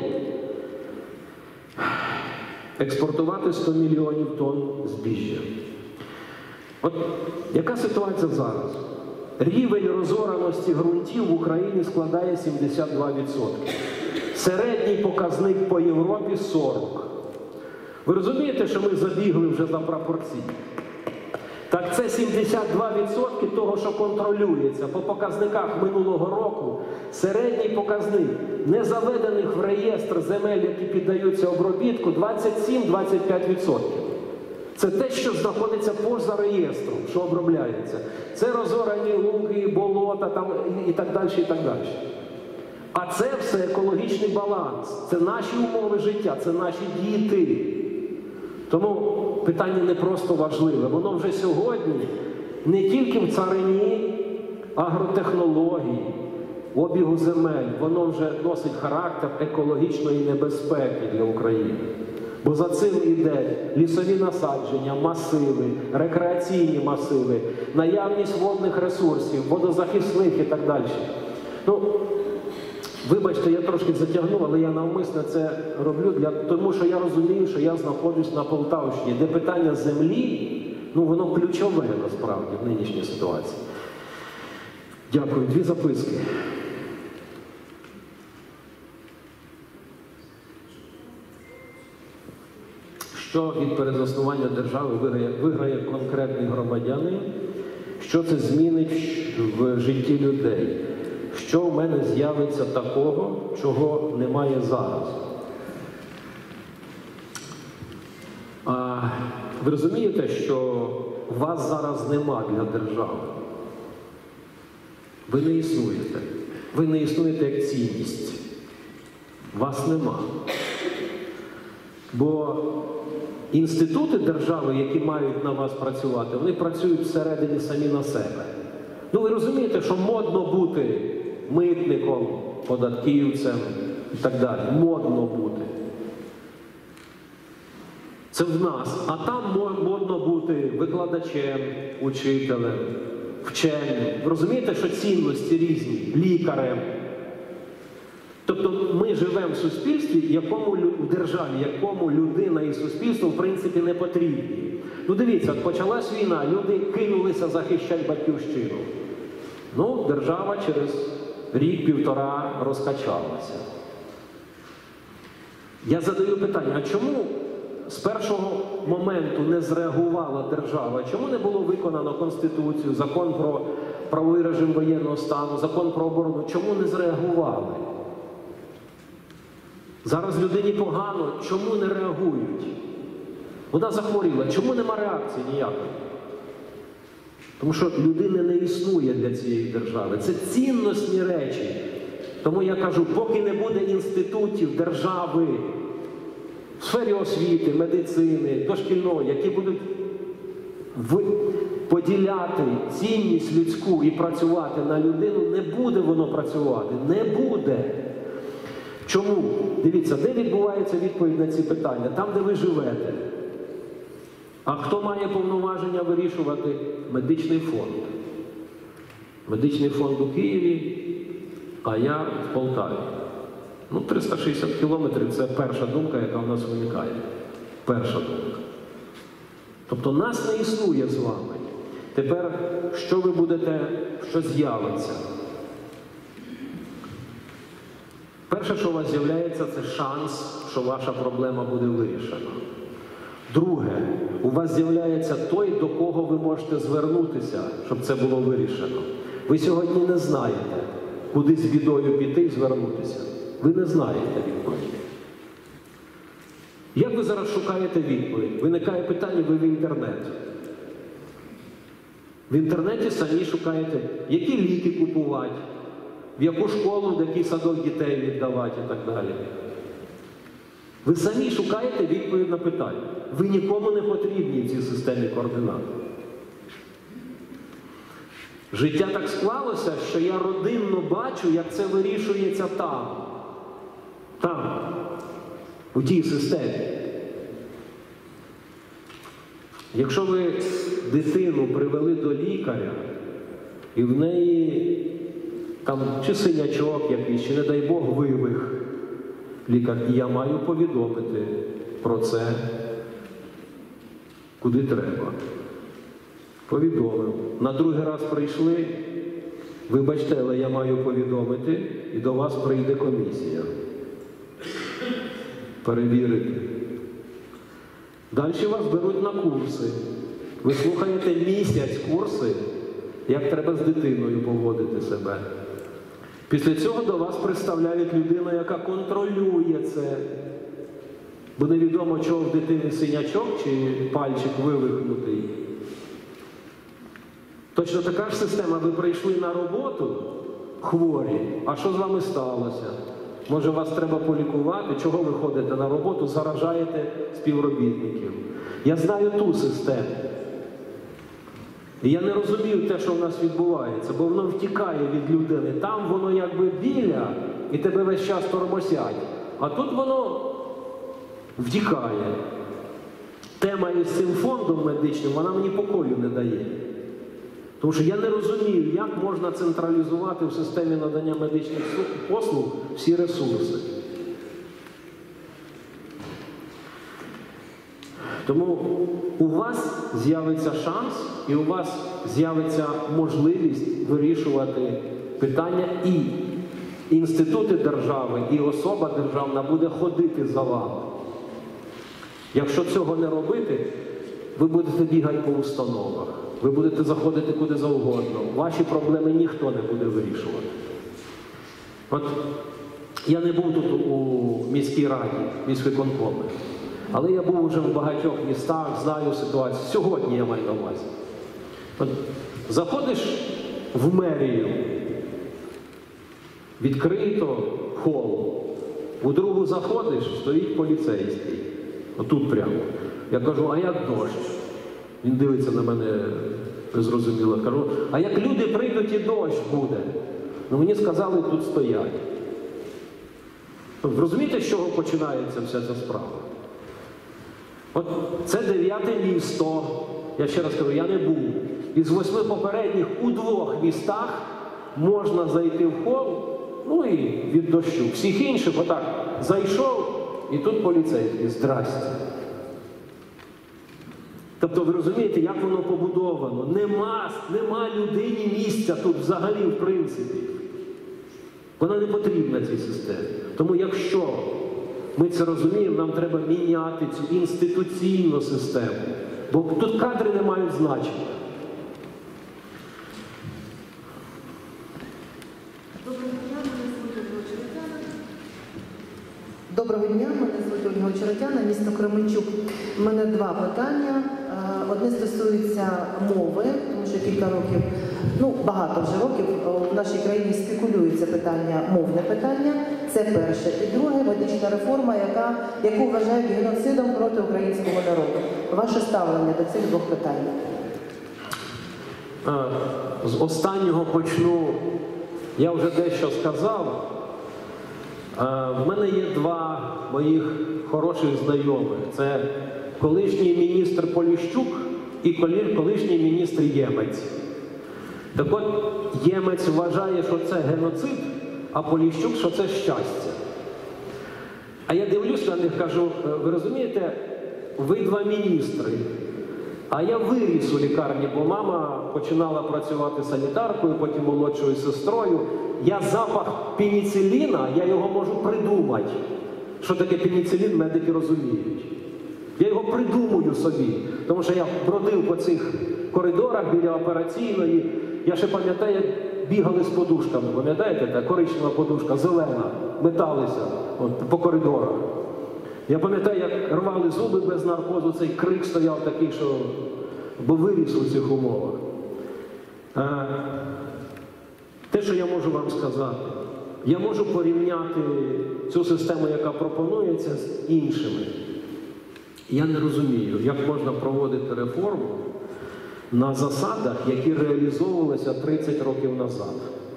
експортувати 100 мільйонів тонн збіжжя. От яка ситуація зараз? Рівень розораності ґрунтів в Україні складає 72%. Середній показник по Європі – 40%. Ви розумієте, що ми забігли вже за пропорції? Так це 72% того, що контролюється. По показниках минулого року середній показник незаведених в реєстр земель, які піддаються обробітку, 27-25%. Це те, що знаходиться поза реєстром, що обробляється. Це розорані луги, болота там, і так далі, і так далі. А це все екологічний баланс. Це наші умови життя, це наші діти. Тому питання не просто важливе, воно вже сьогодні не тільки в царині агротехнологій, обігу земель, воно вже носить характер екологічної небезпеки для України. Бо за цим іде лісові насадження, масиви, рекреаційні масиви, наявність водних ресурсів, водозахисних і так далі. Ну, вибачте, я трошки затягнув, але я навмисно це роблю, тому що я розумію, що я знаходжусь на Полтавщині, де питання землі, ну воно ключове насправді в нинішній ситуації. Дякую. 2 записки. Що від перезаснування держави виграє конкретний громадянин? Що це змінить в житті людей? Що в мене з'явиться такого, чого немає зараз? Ви розумієте, що вас зараз нема для держави? Ви не існуєте. Ви не існуєте як цінність. Вас нема. Бо інститути держави, які мають на вас працювати, вони працюють всередині самі на себе. Ну ви розумієте, що модно бути митником, податківцем і так далі. Модно бути. Це в нас. А там модно бути викладачем, учителем, вченим. Ви розумієте, що цінності різні? Лікарем. Тобто ми живемо в суспільстві, в державі, якому людина і суспільство, в принципі, не потрібні. Ну дивіться, почалась війна, люди кинулися захищати батьківщину. Ну, держава через рік-півтора розкачалася. Я задаю питання, а чому з першого моменту не зреагувала держава? Чому не було виконано Конституцію, закон про правовий режим воєнного стану, закон про оборону? Чому не зреагували? Зараз людині погано, чому не реагують? Вона захворіла, чому нема реакції ніякої? Тому що людини не існує для цієї держави. Це цінностні речі. Тому я кажу, поки не буде інститутів держави в сфері освіти, медицини, дошкільної, які будуть поділяти цінність людську і працювати на людину, не буде воно працювати. Не буде. Чому? Дивіться, де відбувається відповідь на ці питання? Там, де ви живете. А хто має повноваження вирішувати? Медичний фонд. Медичний фонд у Києві, а я в Полтаві. 360 кілометрів – це перша думка, яка в нас виникає. Перша думка. Тобто нас не існує з вами. Тепер, що ви будете, що з'явиться? Перше, що у вас з'являється, це шанс, що ваша проблема буде вирішена. Друге, у вас з'являється той, до кого ви можете звернутися, щоб це було вирішено. Ви сьогодні не знаєте, куди з бідою піти і звернутися. Ви не знаєте відповіді. Як ви зараз шукаєте відповідь? Виникає питання, ви в інтернет. В інтернеті самі шукаєте, які ліки купувати, в яку школу, в який садок дітей віддавати і так далі. Ви самі шукаєте відповідь на питання. Ви нікому не потрібні в цій системі координат. Життя так склалося, що я родинно бачу, як це вирішується там. Там. У тій системі. Якщо ви дитину привели до лікаря, і в неї там чи синячок якийсь, чи, не дай Бог, вивих, лікар, і я маю повідомити про це, куди треба. Повідомив. На другий раз прийшли, вибачте, але я маю повідомити, і до вас прийде комісія. Перевірити. Далі вас беруть на курси. Ви слухаєте місяць курси, як треба з дитиною поводити себе. Після цього до вас представляють людину, яка контролює це. Бо невідомо, чого в дитини синячок чи пальчик вивихнутий. Точно така ж система, ви прийшли на роботу хворі, а що з вами сталося? Може, вас треба полікувати? Чого ви ходите на роботу, заражаєте співробітників? Я знаю ту систему. І я не розумію те, що в нас відбувається, бо воно втікає від людини. Там воно якби біля, і тебе весь час тормозять. А тут воно втікає. Тема із цим фондом медичним, вона мені покою не дає. Тому що я не розумію, як можна централізувати в системі надання медичних послуг всі ресурси. Тому у вас з'явиться шанс і у вас з'явиться можливість вирішувати питання, і інститути держави, і особа державна буде ходити за вами. Якщо цього не робити, ви будете бігати по установах, ви будете заходити куди завгодно, ваші проблеми ніхто не буде вирішувати. От я не був тут у міській раді, міськвиконкомі, але я був вже в багатьох містах, знаю ситуацію. Сьогодні я маю на увазі. От заходиш в мерію, відкрито хол, у другу заходиш, стоїть поліцейський. Отут прямо. Я кажу, а як дощ? Він дивиться на мене незрозуміло. Кажу, а як люди прийдуть і дощ буде? Ну мені сказали, тут стоять. Розумієте, з чого починається вся ця справа? От це 9-те місто. Я ще раз кажу, я не був. Із 8 попередніх у 2 містах можна зайти в хол, ну і від дощу. Всіх інших отак зайшов, і тут поліцейський. Здрасте. Тобто ви розумієте, як воно побудовано? Нема людині місця тут взагалі, в принципі. Вона не потрібна цій системі. Тому якщо ми це розуміємо, нам треба міняти цю інституційну систему. Бо тут кадри не мають значення. Доброго дня, мене звуть Ольга Очеретяна, місто Кременчук. У мене 2 питання. Одне стосується мови, тому що кілька років, багато вже років в нашій країні спекулюється питання, мовне питання. Це перше. І друге, медична реформа, яку вважають геноцидом проти українського народу. Ваше ставлення до цих 2 питань? З останнього почну. Я вже дещо сказав. В мене є 2 моїх хороших знайомих. Це колишній міністр Поліщук і колишній міністр Ємець. Так от, Ємець вважає, що це геноцид, а Поліщук, що це щастя. А я дивлюсь на них, кажу, ви розумієте, ви два міністри, а я виріс у лікарні, бо мама починала працювати санітаркою, потім молодшою сестрою. Я запах пеніциліна, я його можу придумати. Що таке пеніцилін, медики розуміють. Я його придумую собі, тому що я бродив по цих коридорах біля операційної. Я ще пам'ятаю, як бігали з подушками, пам'ятаєте, та коричнева подушка, зелена, металися по коридорах. Я пам'ятаю, як рвали зуби без наркозу, цей крик стояв такий, що бо виріс у цих умовах. Те, що я можу вам сказати, я можу порівняти цю систему, яка пропонується, з іншими. Я не розумію, як можна проводити реформу на засадах, які реалізовувалися 30 років назад.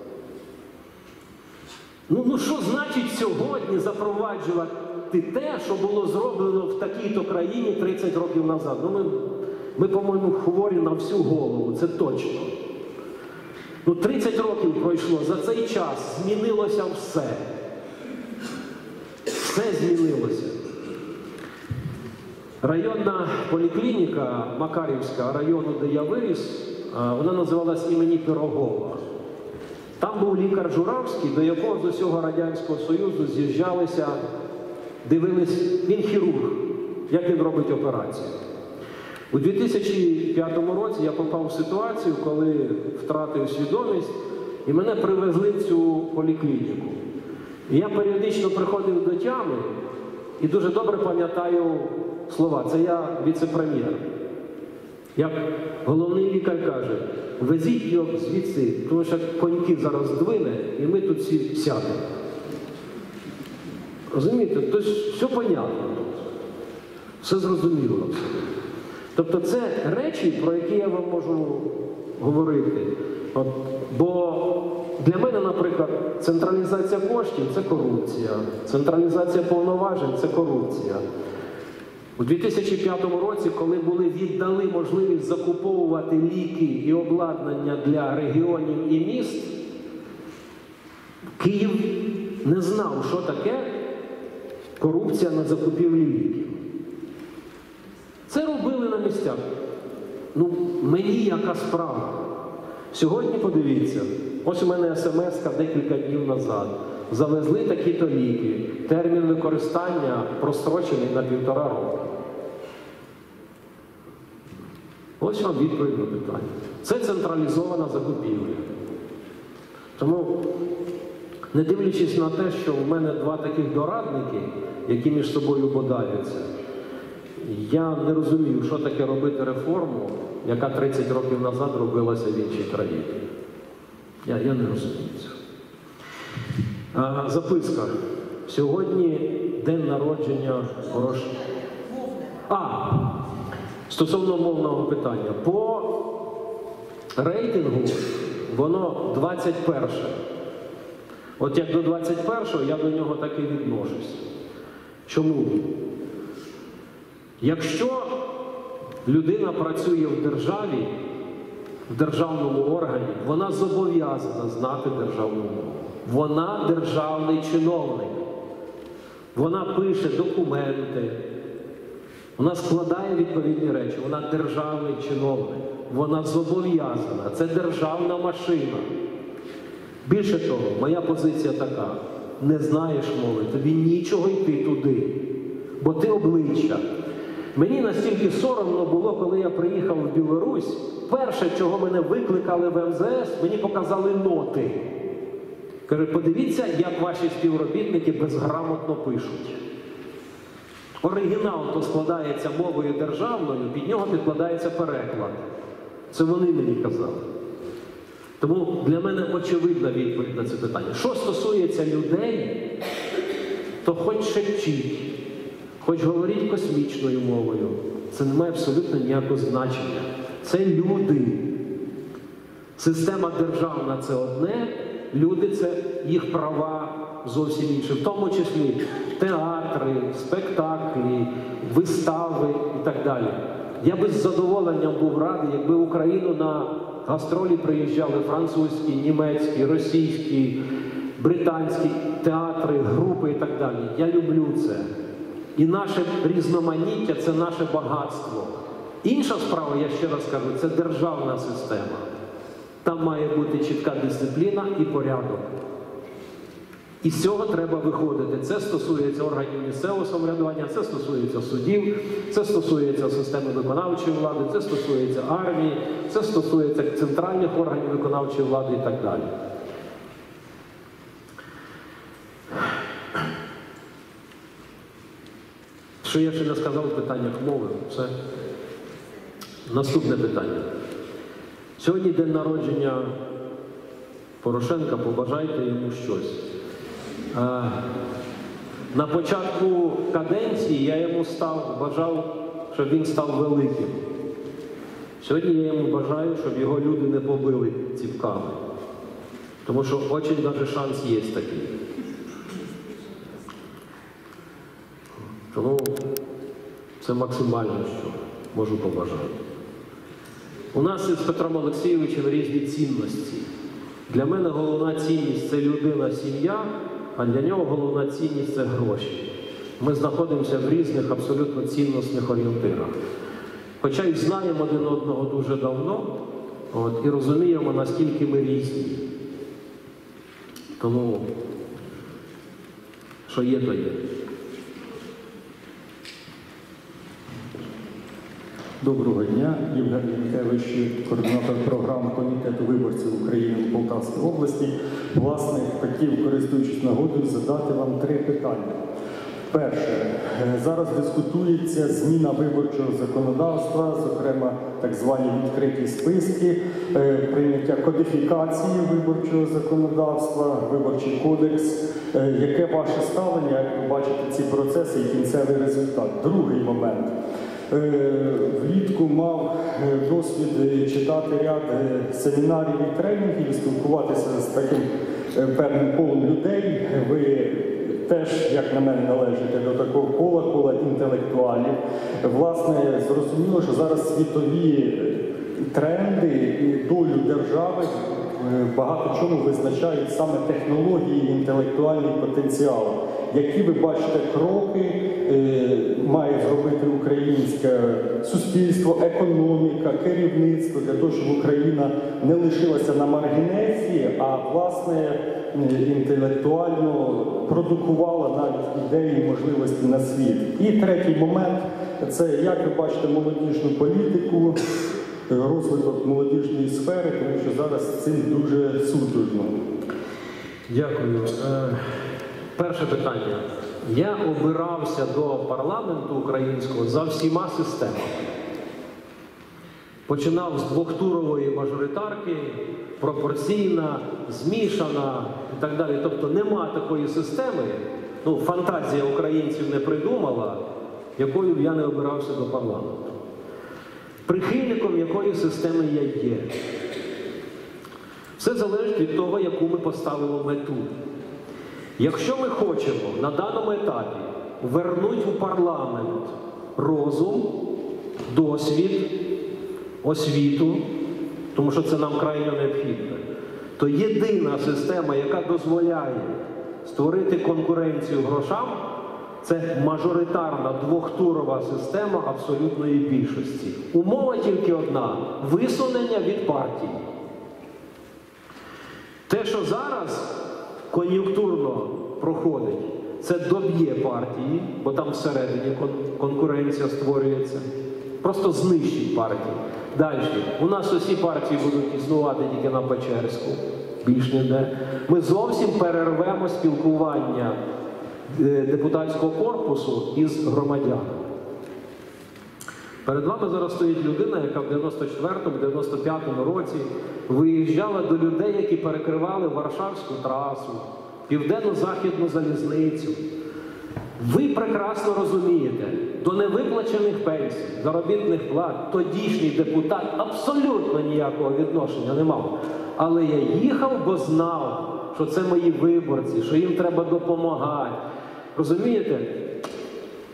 Ну що значить сьогодні запроваджувати те, що було зроблено в такій-то країні 30 років назад? Ми по-моєму, хворі на всю голову, це точно. 30 років пройшло, за цей час змінилося все. Все змінилося. Районна поліклініка Макарівська району, де я виріс, вона називалась імені Пирогова. Там був лікар Журавський, до якого з усього Радянського Союзу з'їжджалися, дивились, він хірург, як він робить операцію. У 2005 році я попав в ситуацію, коли втратив свідомість, і мене привезли в цю поліклініку. І я періодично приходив до тями, і дуже добре пам'ятаю слова. Це я віце-прем'єр. Як головний лікар каже, везіть його звідси, тому що коньки зараз здвине, і ми тут всі сядемо. Розумієте? Тобто все понятно. Все зрозуміло. Тобто це речі, про які я вам можу говорити. Бо для мене, наприклад, централізація коштів – це корупція. Централізація повноважень – це корупція. У 2005 році, коли віддали можливість закуповувати ліки і обладнання для регіонів і міст, Київ не знав, що таке корупція на закупівлі ліків. Це робили на місцях. Мені яка справа. Сьогодні подивіться, ось у мене смс-ка декілька днів назад. Завезли такі-то ліки. Термін використання прострочений на 1,5 року. Ось вам відповідь на питання. Це централізована закупівля. Тому, не дивлячись на те, що в мене два таких дорадники, які між собою бодаються, я не розумію, що таке робити реформу, яка 30 років назад робилася в іншій країні. Я не розумію цього. Записка. Сьогодні день народження стосовно мовного питання. По рейтингу воно 21. От як до 21-го, я до нього так і відношусь. Чому? Якщо людина працює в державі, в державному органі, вона зобов'язана знати державну мову. Вона державний чиновник. Вона пише документи, вона складає відповідні речі, вона державний чиновник. Вона зобов'язана. Це державна машина. Більше того, моя позиція така. Не знаєш мови, тобі нічого йти туди, бо ти обличчя. Мені настільки соромно було, коли я приїхав в Білорусь. Перше, чого мене викликали в МЗС, мені показали ноти. Каже, подивіться, як ваші співробітники безграмотно пишуть. Оригінал то складається мовою державною, під нього підкладається переклад. Це вони мені казали. Тому для мене очевидна відповідь на це питання. Що стосується людей, то хоч шепчіть, хоч говоріть космічною мовою. Це не має абсолютно ніякого значення. Це люди. Система державна – це одне, люди – це їх права зовсім інші. В тому числі театри, спектаклі, вистави і так далі. Я би з задоволенням був радий, якби в Україну на гастролі приїжджали французькі, німецькі, російські, британські театри, групи і так далі. Я люблю це. І наше різноманіття – це наше багатство. Інша справа, я ще раз кажу, це державна система. Там має бути чітка дисципліна і порядок. І з цього треба виходити. Це стосується органів місцевого самоврядування, це стосується судів, це стосується системи виконавчої влади, це стосується армії, це стосується центральних органів виконавчої влади і так далі. Що я ще не сказав в питаннях мови? Це наступне питання. Сьогодні день народження Порошенка, побажайте йому щось. На початку каденції я йому бажав, щоб він став великим. Сьогодні я йому бажаю, щоб його люди не побили ціпками. Тому що дуже навіть шанс є такий. Тому це максимально, що можу побажати. У нас із Петром Олексійовичем різні цінності. Для мене головна цінність – це людина, сім'я, а для нього головна цінність – це гроші. Ми знаходимося в різних абсолютно цінностних орієнтирах. Хоча й знаємо один одного дуже давно, і розуміємо, наскільки ми різні. Тому, що є, то є. Доброго дня, Євгеній Мінкевич, координатор програм Комітету виборців України у Полтавській області. Власне, хотів, користуючись нагодою, задати вам 3 питання. Перше, зараз дискутується зміна виборчого законодавства, зокрема так звані відкриті списки, прийняття кодифікації виборчого законодавства, виборчий кодекс. Яке ваше ставлення, як ви бачите ці процеси і кінцевий результат? Другий момент. Влітку мав досвід читати ряд семінарів і тренінгів і спілкуватися з таким певним колом людей. Ви теж, як на мене, належите до такого кола інтелектуалів. Власне, зрозуміло, що зараз світові тренди і долю держави багато чому визначають саме технології і інтелектуальний потенціал. Які ви бачите кроки має зробити українське суспільство, економіка, керівництво для того, щоб Україна не лишилася на маргінесі, а власне інтелектуально продукувала навіть ідеї і можливості на світ. І третій момент – це як ви бачите молодіжну політику, розвиток молодіжної сфери, тому що зараз з цим дуже судорожно. Дякую. Перше питання. Я обирався до парламенту українського за всіма системами. Починав з двохтурової мажоритарки, пропорційна, змішана і так далі. Тобто нема такої системи, фантазія українців не придумала, якою б я не обирався до парламенту. Прихильником якої системи я є. Все залежить від того, яку ми поставимо мету. Якщо ми хочемо на даному етапі вернути у парламент розум, досвід, освіту, тому що це нам крайньо необхідно, то єдина система, яка дозволяє створити конкуренцію грошам, це мажоритарна двохтурова система абсолютної більшості. Умова тільки одна – висунення від партії. Те, що зараз кон'юнктурно проходить, це доб'є партії, бо там всередині конкуренція створюється. Просто знищить партії. Далі. У нас усі партії будуть існувати тільки на Печерську, більш ніде. Ми зовсім перервемо спілкування депутатського корпусу із громадянами. Перед вами зараз стоїть людина, яка в 94-95 році виїжджала до людей, які перекривали Варшавську трасу, Південно-Західну залізницю. Ви прекрасно розумієте, до невиплачених пенсій, заробітних плат, тодішній депутат абсолютно ніякого відношення не мав. Але я їхав, бо знав, що це мої виборці, що їм треба допомагати. Розумієте?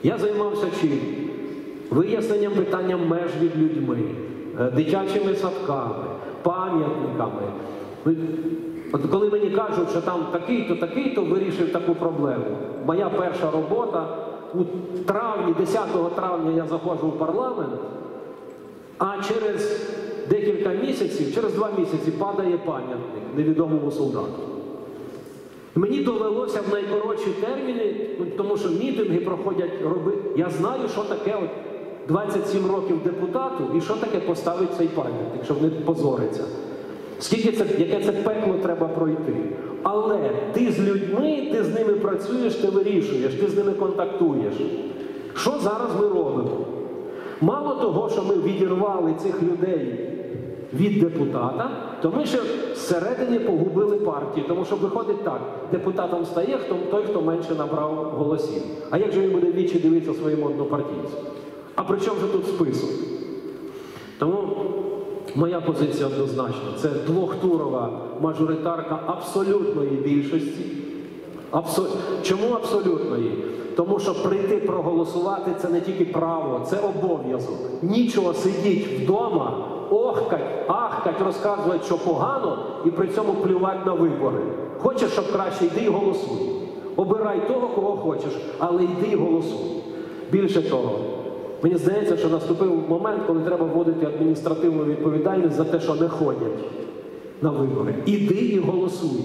Я займався чим? Виясненням питання меж від людьми, дитячими садками, пам'ятниками. От коли мені кажуть, що там такий-то вирішив таку проблему. Моя перша робота у травні, 10 травня я заходжу в парламент, а через декілька місяців, через 2 місяці падає пам'ятник невідомому солдату. Мені довелося в найкоротші терміни, тому що мітинги проходять робити. Я знаю, що таке 27 років депутату і що таке поставити цей пам'ятник, щоб не позориться. Яке це пекло треба пройти. Але ти з людьми, ти з ними працюєш, ти вирішуєш, ти з ними контактуєш. Що зараз ми робимо? Мало того, що ми відірвали цих людей від депутата, то ми ще зсередині погубили партію. Тому що виходить так, депутатом стає той, хто менше набрав голосів. А як же він буде в вічі дивитися своєму однопартійцю? А при чому же тут список? Тому моя позиція однозначна. Це двохтурова мажоритарка абсолютної більшості. Чому абсолютної? Тому що прийти проголосувати – це не тільки право, це обов'язок. Нічого сидіть вдома, ахкать, розказувати, що погано, і при цьому плювати на вибори. Хочеш, щоб краще, йди і голосуй. Обирай того, кого хочеш, але йди і голосуй. Більше того, мені здається, що наступив момент, коли треба вводити адміністративну відповідальність за те, що не ходять на вибори. Іди і голосуй.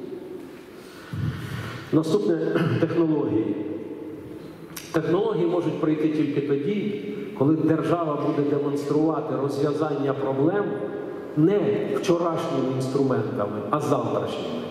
Наступне – технології. Технології можуть прийти тільки тоді, коли держава буде демонструвати розв'язання проблем не вчорашніми інструментами, а завтрашніми.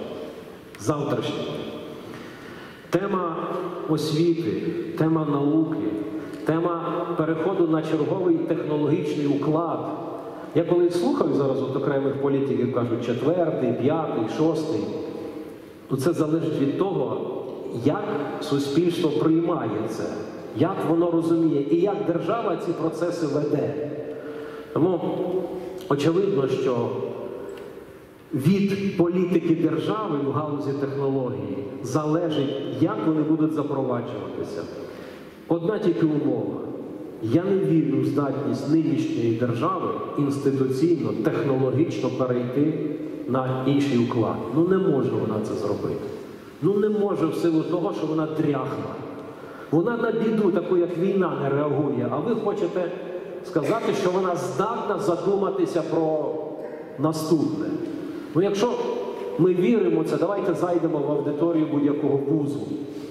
Тема освіти, тема науки, тема переходу на черговий технологічний уклад. Я коли слухаю зараз от окремих політиків, кажуть 4-й, 5-й, 6-й, то це залежить від того, як суспільство приймає це, як воно розуміє і як держава ці процеси веде. Тому очевидно, що від політики держави в галузі технології залежить, як вони будуть запроваджуватися. Одна тільки умова. Я не вірю в здатність нинішньої держави інституційно, технологічно перейти на інший уклад. Не може вона це зробити. Не може в силу того, що вона дряхла. Вона на біду, таку як війна, не реагує. А ви хочете сказати, що вона здатна задуматися про наступне. Якщо ми віримо в це, давайте зайдемо в аудиторію будь-якого вузу.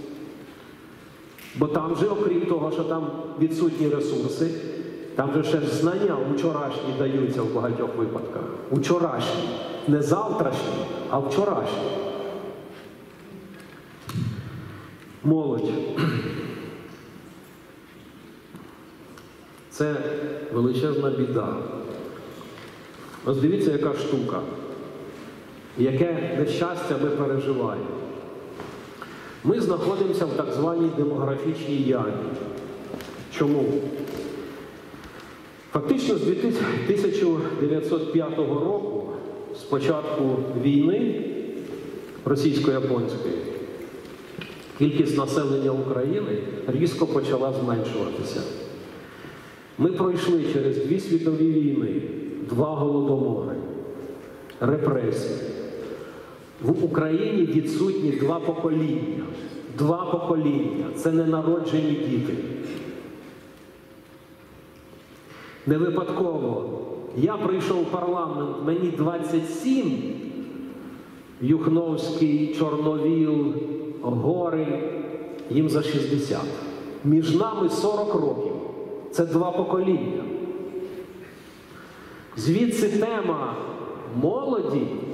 Бо там же, окрім того, що там відсутні ресурси, там же ще знання вчорашні даються в багатьох випадках. Вчорашні. Не завтрашні, а вчорашні. Молодь. Це величезна біда. Ось дивіться, яка штука. Яке нещастя ми переживаємо. Ми знаходимося в так званій демографічній ямі. Чому? Фактично з 1905 року, з початку війни російсько-японської, кількість населення України різко почала зменшуватися. Ми пройшли через 2 світові війни, 2 голодомори, репресії. В Україні відсутні 2 покоління. 2 покоління. Це ненароджені діти. Не випадково. Я прийшов в парламент, мені 27, Юхновський, Чорновіл, Горень, їм за 60. Між нами 40 років. Це 2 покоління. Звідси тема молоді –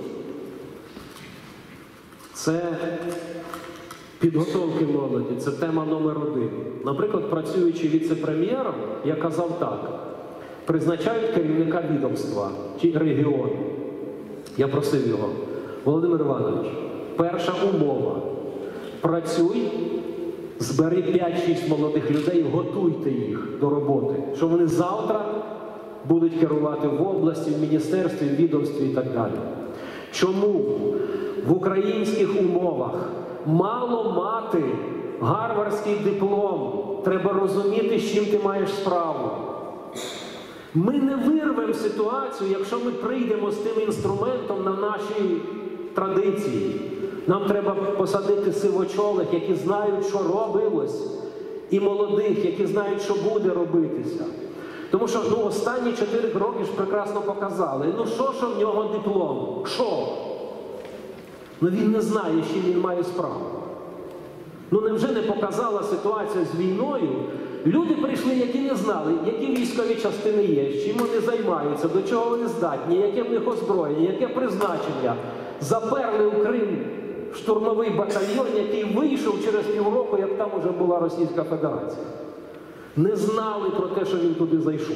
це підготовки молоді, це тема номер 1. Наприклад, працюючи віце-прем'єром, я казав так, призначають керівника відомства чи регіону. Я просив його, Володимир Іванович, перша умова – працюй, збери 5-6 молодих людей, готуйте їх до роботи, що вони завтра будуть керувати в області, в міністерстві, в відомстві і так далі. Чому в українських умовах мало мати гарвардський диплом треба розуміти, з чим ти маєш справу. Ми не вирвемо ситуацію, якщо ми прийдемо з тим інструментом на наші традиції. Нам треба посадити сивочолих, які знають, що робилось, і молодих, які знають, що буде робитися. Тому що останні 4 роки ж прекрасно показали. Що в нього диплом? Що? Він не знає, з чим він має справу. Невже не показала ситуація з війною? Люди прийшли, які не знали, які військові частини є, чим вони займаються, до чого вони здатні, яке в них озброєння, яке призначення. Заперли у Крим штурмовий батальйон, який вийшов через півроку, як там уже була Російська Федерація. Не знали про те, що він туди зайшов.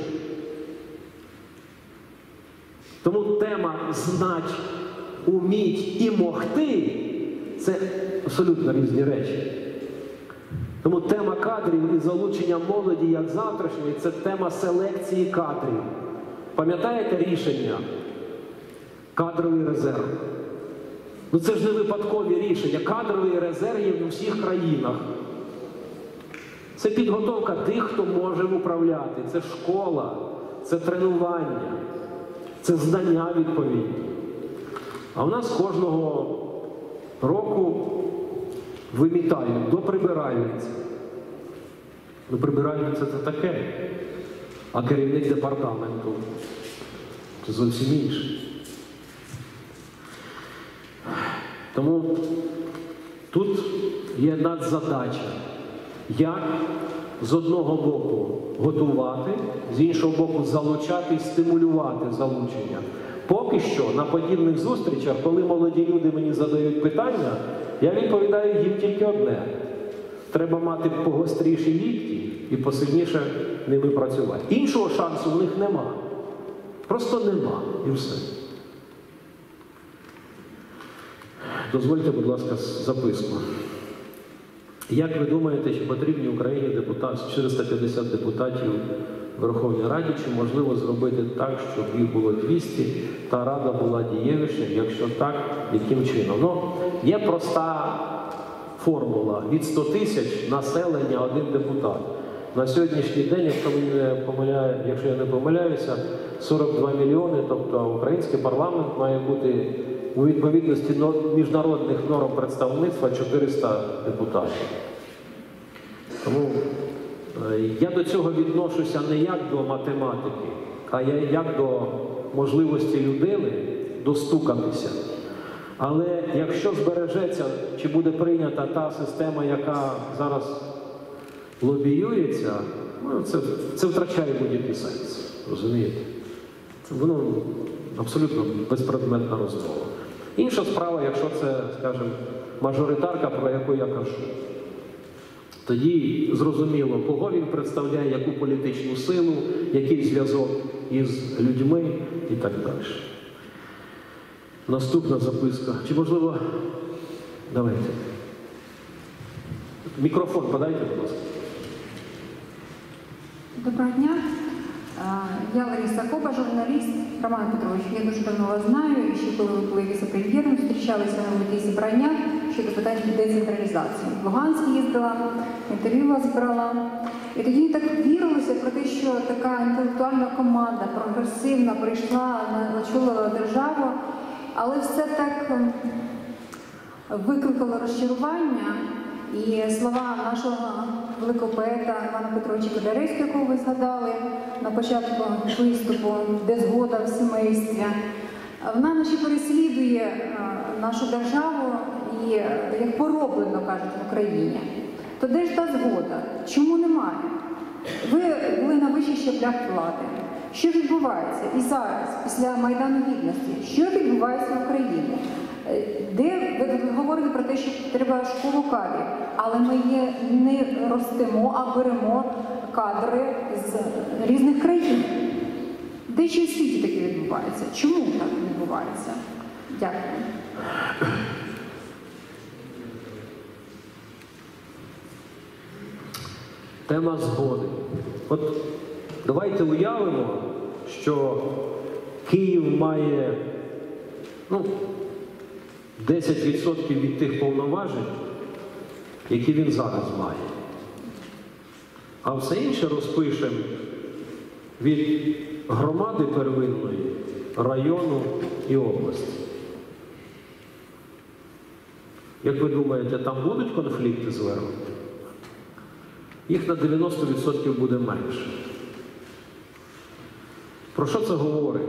Тому тема «знать, уміть і могти» – це абсолютно різні речі. Тому тема кадрів і залучення молоді як завтрашньої – це тема селекції кадрів. Пам'ятаєте рішення? Кадровий резерв. Це ж не випадкові рішення. Кадровий резерв є в усіх країнах. Це підготовка тих, хто може управляти. Це школа, це тренування, це знання відповідні. А в нас кожного року вимітають до прибиральниці. Прибиральниця – це таке, а керівник департаменту – це зовсім інше. Тому тут є надзадача, як з одного боку готувати, з іншого боку залучати і стимулювати залучення. Поки що на подібних зустрічах, коли молоді люди мені задають питання, я відповідаю їм тільки одне. Треба мати погостріші лікті і посильніше ними працювати. Іншого шансу в них нема. Просто нема. І все. Дозвольте, будь ласка, записку. Як ви думаєте, чи потрібні Україні 450 депутатів в Верховній Раді, чи можливо зробити так, щоб їх було 200, та Рада була дієвіша? Якщо так, яким чином? Є проста формула. Від 100 тисяч населення – 1 депутат. На сьогоднішній день, якщо я не помиляюся, 42 мільйони, тобто український парламент має бути у відповідності міжнародних норм представництва 400 депутатів. Тому я до цього відношуся не як до математики, а як до можливості людини достукатися. Але якщо збережеться, чи буде прийнята та система, яка зараз лобіюється, це втрачає будь-який сенс. Розумієте? Воно абсолютно безпредметна розмова. Інша справа, якщо це, скажімо, мажоритарка, про яку я кажу. Тоді зрозуміло, кого він представляє, яку політичну силу, який зв'язок із людьми і так далі. Наступна записка. Чи можливо... Давайте. Мікрофон подайте, будь ласка. Доброго дня. Я Лариса Коба, журналіст. Роман Петрович, я дуже давно вас знаю, і ще коли ви були віце-прем'єром, зустрічалися на великих зібраннях щодо питань децентралізації. В Луганськ їздила, інтерв'ю вас брала. І тоді так вірилося про те, що така інтелектуальна команда, прогресивна, прийшла, очолила державу, але все так викликало розчарування. І слова нашого великого поета Івана Петровича Котляревського, якого ви згадали на початку виступу, де згода в сімействі, вона наче переслідує нашу державу і, як пороблено, кажуть, в Україні. То де ж та згода? Чому немає? Ви були на вищих щаблях влади. Що відбувається і зараз, після Майдану Гідності? Що відбувається в Україні? Де ви говорите про те, що треба школу кадрів, але ми не ростемо, а беремо кадри з різних країн. Де ще в світі таке відбувається? Чому так відбувається? Дякую. Тема згоди. От давайте уявимо, що Київ має 10% від тих повноважень, які він зараз має. А все інше розпишемо від громади первинної, району і області. Як ви думаєте, там будуть конфлікти зверху? Їх на 90% буде менше. Про що це говорить?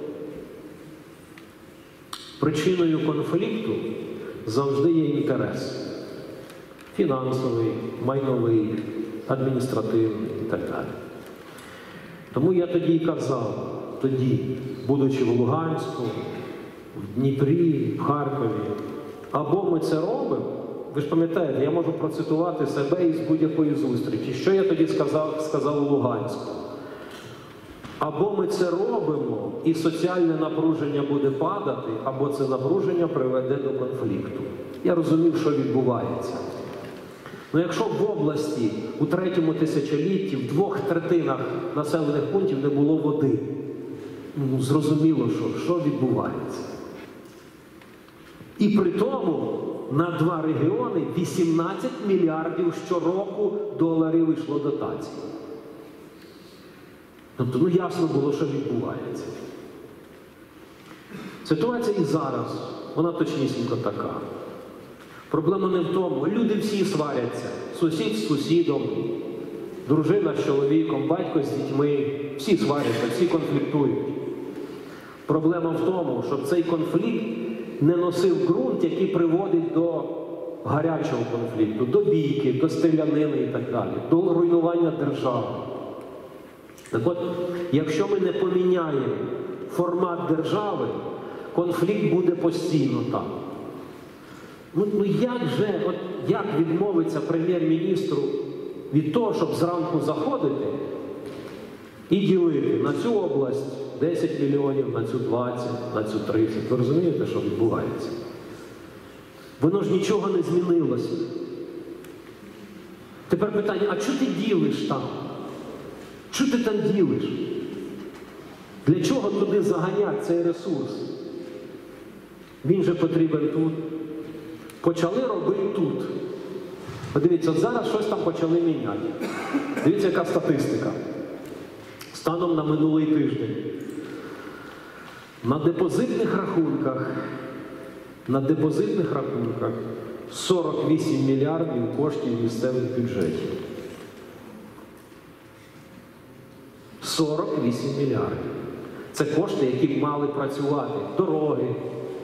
Причиною конфлікту завжди є інтерес. Фінансовий, майновий, адміністративний і так далі. Тому я тоді й казав, будучи в Луганську, в Дніпрі, в Харкові, або ми це робимо, ви ж пам'ятаєте, я можу процитувати себе із будь-якої зустрічі. Що я тоді сказав у Луганську? Або ми це робимо, і соціальне напруження буде падати, або це напруження приведе до конфлікту. Я розумів, що відбувається. Ну якщо в області у 3-му тисячолітті в 2/3 населених пунктів не було води, зрозуміло, що відбувається. І при тому на 2 регіони 18 мільярдів щороку доларів йшло дотацій. Тобто, ясно було, що відбувається. Ситуація і зараз, вона точнісінько така. Проблема не в тому, люди всі сваряться. Сусід з сусідом, дружина з чоловіком, батько з дітьми. Всі сваряться, всі конфліктують. Проблема в тому, щоб цей конфлікт не носив ґрунт, який приводить до гарячого конфлікту, до бійки, до стрілянини і так далі, до руйнування держави. Так от, якщо ми не поміняємо формат держави, конфлікт буде постійно там. Як відмовиться прем'єр-міністру від того, щоб зранку заходити і ділити на цю область 10 мільйонів, на цю 20, на цю 30. Ви розумієте, що відбувається? Воно ж нічого не змінилося. Тепер питання, а що ти ділиш там? Що ти там ділиш? Для чого туди заганяти цей ресурс? Він же потрібен тут. Почали робити тут. Подивіться, от зараз щось там почали міняти. Дивіться, яка статистика. Станом на минулий тиждень. На депозитних рахунках 48 мільярдів коштів місцевих бюджетів. 48 мільярдів. Це кошти, які б мали працювати. Дороги,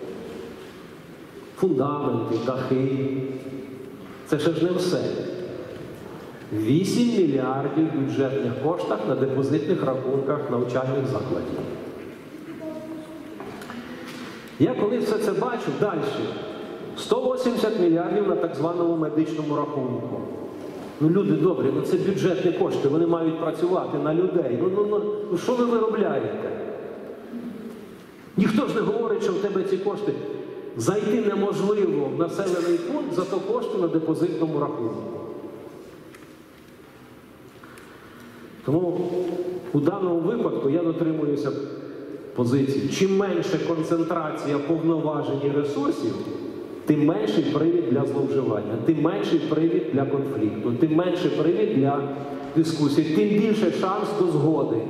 фундаменти, дахи. Це ще ж не все. 8 мільярдів бюджетних коштів на депозитних рахунках навчальних закладів. Я коли все це бачу, далі. 180 мільярдів на так званому медичному рахунку. Люди добрі, це бюджетні кошти, вони мають працювати на людей. Що ви виробляєте? Ніхто ж не говорить, що в тебе ці кошти зайти неможливо в населений пункт, зато кошти на депозитному рахунку. Тому у даному випадку я дотримуюся позиції. Чим менше концентрація повноважень і ресурсів, тим менший привід для зловживання, тим менший привід для конфлікту, тим менший привід для дискусії, тим більше шанс до згоди.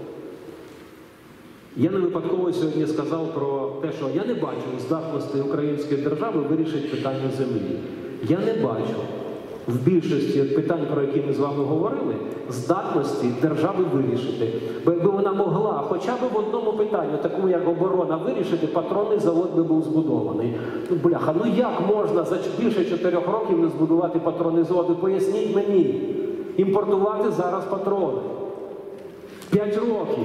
Я не випадково сьогодні сказав про те, що я не бачу здатності української держави вирішити питання землі. Я не бачу в більшості питань, про які ми з вами говорили, здатності держави вирішити. Бо якби вона могла хоча б в одному питанні, такому як оборона, вирішити, патронний завод би був збудований. Як можна за більше 4 років не збудувати патронний завод? Поясніть мені. Імпортувати зараз патрони. 5 років.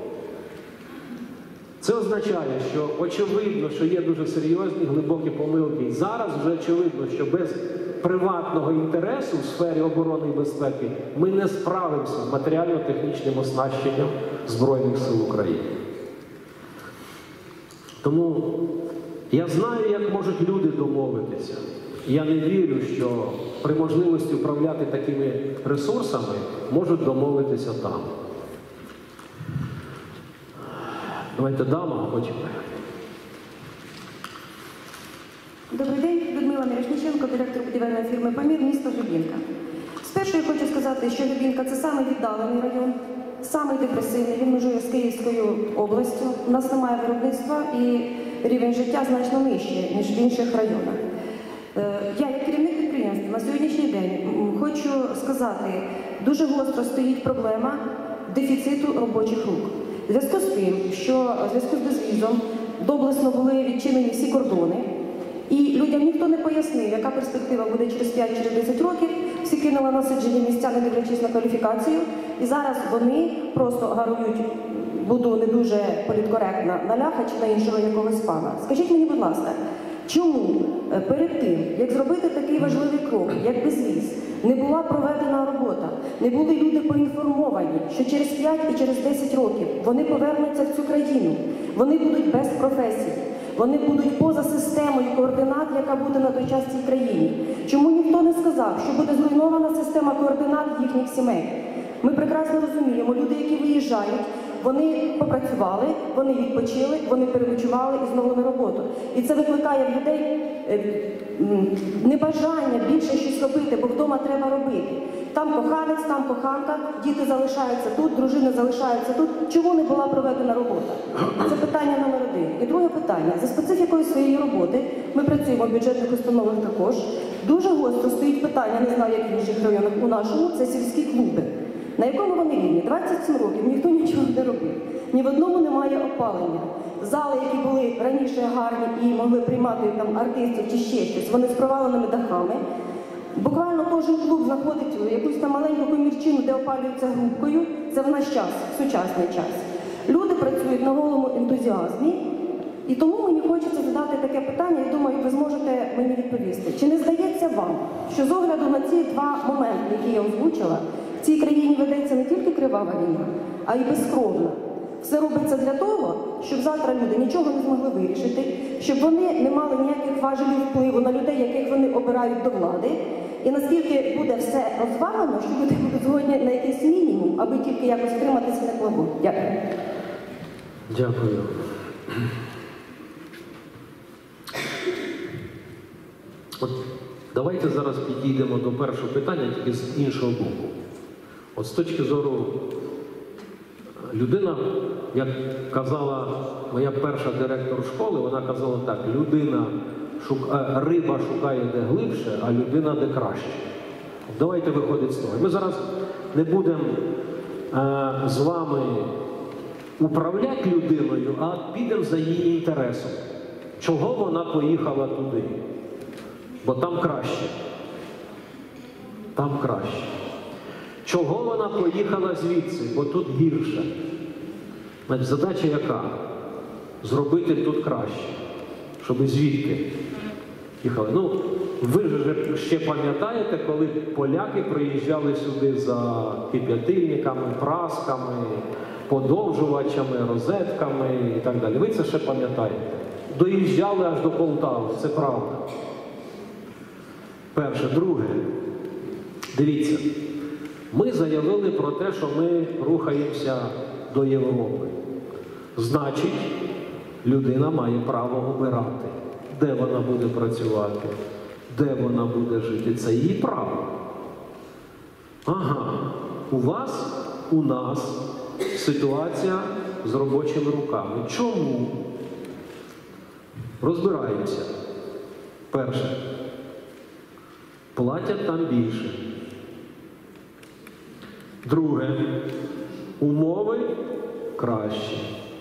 Це означає, що очевидно, що є дуже серйозні, глибокі помилки. І зараз вже очевидно, що без приватного інтересу в сфері оборони і безпеки ми не справимося з матеріально-технічним оснащенням Збройних сил України. Тому я знаю, як можуть люди домовитися. Я не вірю, що при можливості управляти такими ресурсами можуть домовитися там. Давайте дама, а потім. Добрий день, Людмила Мірошниченко, директор будівельної фірми «Памір», місто Жигулівка. З По-перше, я хочу сказати, що Любінка – це самий віддалений район, самий депресивний, він межує з Київською областю. У нас немає виробництва і рівень життя значно нижчий, ніж в інших районах. Я, як керівник підприємства, на сьогоднішній день хочу сказати, дуже гостро стоїть проблема дефіциту робочих рук. В зв'язку з тим, що в зв'язку з безвізом доблесно були відчинені всі кордони, і людям ніхто не пояснив, яка перспектива буде через 5-10 років, всі кинули насиджені місця, не дивлячись на кваліфікацію, і зараз вони просто гарують, буду не дуже політкоректна, на ляха чи на іншого якогось пана. Скажіть мені, будь ласка, чому перед тим, як зробити такий важливий крок, як безвіз, не була проведена робота, не були люди поінформовані, що через 5 і через 10 років вони повернуться в цю країну, вони будуть без професії, вони будуть поза системою координат, яка буде на той час в цій країні. Чому ніхто не сказав, що буде зруйнована система координат їхніх сімей? Ми прекрасно розуміємо, люди, які виїжджають, вони попрацювали, вони відпочили, вони переночували і знову на роботу. І це викликає в людей небажання більше щось робити, бо вдома треба робити. Там коханець, там коханка, діти залишаються тут, дружини залишаються тут. Чому не була проведена робота? Це питання номер 1. І друге питання. За специфікою своєї роботи, ми працюємо в бюджетних установах також, дуже гостро стоїть питання, не знаю, як в інших районах, у нашому, це сільські клуби. На якому вони рівні? 27 років, ніхто нічого не робив. Ні в одному немає опалення. Зали, які були раніше гарні і могли приймати там артистів чи ще щось, вони з проваленими дахами. Буквально кожен клуб знаходить якусь там маленьку комірчину, де опалюються грубкою. Це в наш час, в сучасний час. Люди працюють на голому ентузіазмі, і тому мені хочеться задати таке питання, і думаю, ви зможете мені відповісти. Чи не здається вам, що з огляду на ці два моменти, які я озвучила, в цій країні ведеться не тільки кривава війна, а й безкровна? Все робиться для того, щоб завтра люди нічого не змогли вирішити, щоб вони не мали ніяких важелів впливу на людей, яких вони обирають до влади. І наскільки буде все розвалено, що люди будуть згодні на якийсь мінімум, аби тільки якось триматися на плаву. Дякую. Дякую. От давайте зараз підійдемо до першого питання, тільки з іншого боку. От з точки зору людина, як казала моя перша директор школи, вона казала так: риба шукає де глибше, а людина де краще. Давайте виходити з того. Ми зараз не будемо з вами управляти людиною, а підемо за її інтересом. Чого вона поїхала туди? Бо там краще. Там краще. Чого вона поїхала звідси? Бо тут гірше. Значить, задача яка? Зробити тут краще. Щоб звідти їхали. Ну, ви ж ще пам'ятаєте, коли поляки приїжджали сюди за кип'ятильниками, прасками, подовжувачами, розетками і так далі. Ви це ще пам'ятаєте. Доїжджали аж до Полтави, це правда. Перше. Друге. Дивіться, ми заявили про те, що ми рухаємося до Європи. Значить, людина має право обирати, де вона буде працювати, де вона буде жити. Це її право. Ага, у нас ситуація з робочими руками. Чому? Розбираємося. Перше. Платять там більше. Друге. Умови кращі.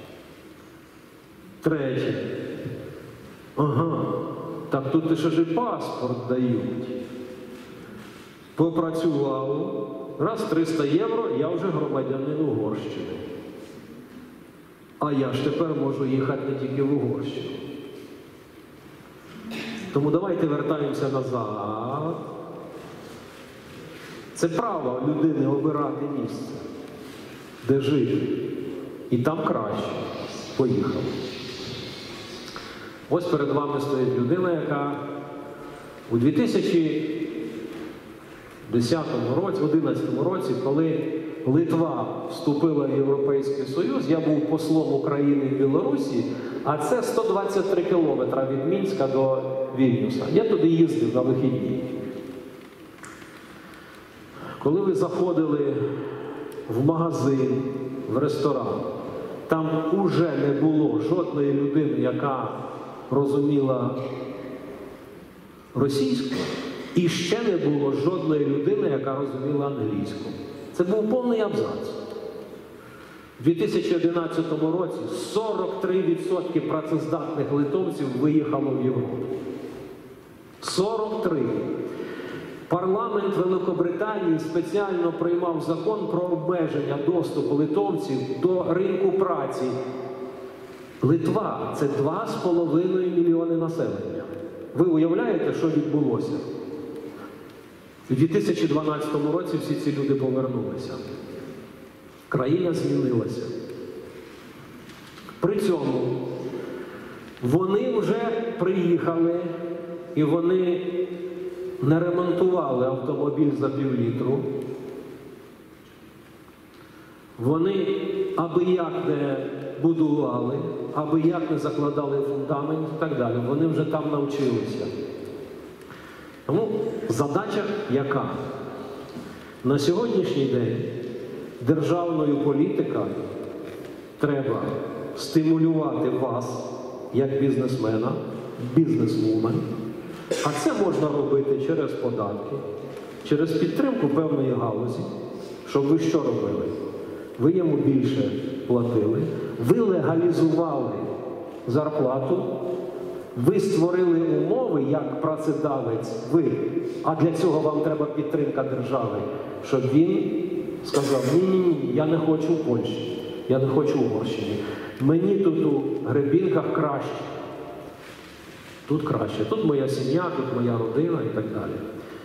Третє. Ага, так тут ще ж і паспорт дають. Попрацював, раз 300 євро, я вже громадянин Угорщини. А я ж тепер можу їхати не тільки в Угорщину. Тому давайте вертаємося назад. Це право людини обирати місце, де жити. І там краще. Поїхав. Ось перед вами стоїть людина, яка у 2010 році, 2011 році, коли Литва вступила в Європейський Союз, я був послом України в Білорусі, а це 123 кілометри від Мінська до Вільнюса. Я туди їздив на вихідні. Коли ви заходили в магазин, в ресторан, там уже не було жодної людини, яка розуміла російську, і ще не було жодної людини, яка розуміла англійську. Це був повний абзац. У 2011 році 43% працездатних литовців виїхало в Європу. 43. Парламент Великобританії спеціально приймав закон про обмеження доступу литовців до ринку праці. Литва – це 2,5 мільйони населення. Ви уявляєте, що відбулося? У 2012 році всі ці люди повернулися. Країна змінилася. При цьому вони вже приїхали і вони не ремонтували автомобіль за півлітру. Вони аби як не будували, аби як не закладали фундамент і так далі. Вони вже там навчилися. Тому задача яка? На сьогоднішній день державною політикою треба стимулювати вас, як бізнесмена, бізнесвумен. А це можна робити через податки, через підтримку певної галузі, щоб ви що робили? Ви йому більше платили, ви легалізували зарплату, ви створили умови, як працедавець, ви, а для цього вам треба підтримка держави, щоб він сказав, ні, я не хочу в Польщі, я не хочу в Угорщині, мені тут у Гребінках краще. Тут краще, тут моя сім'я, тут моя родина і так далі.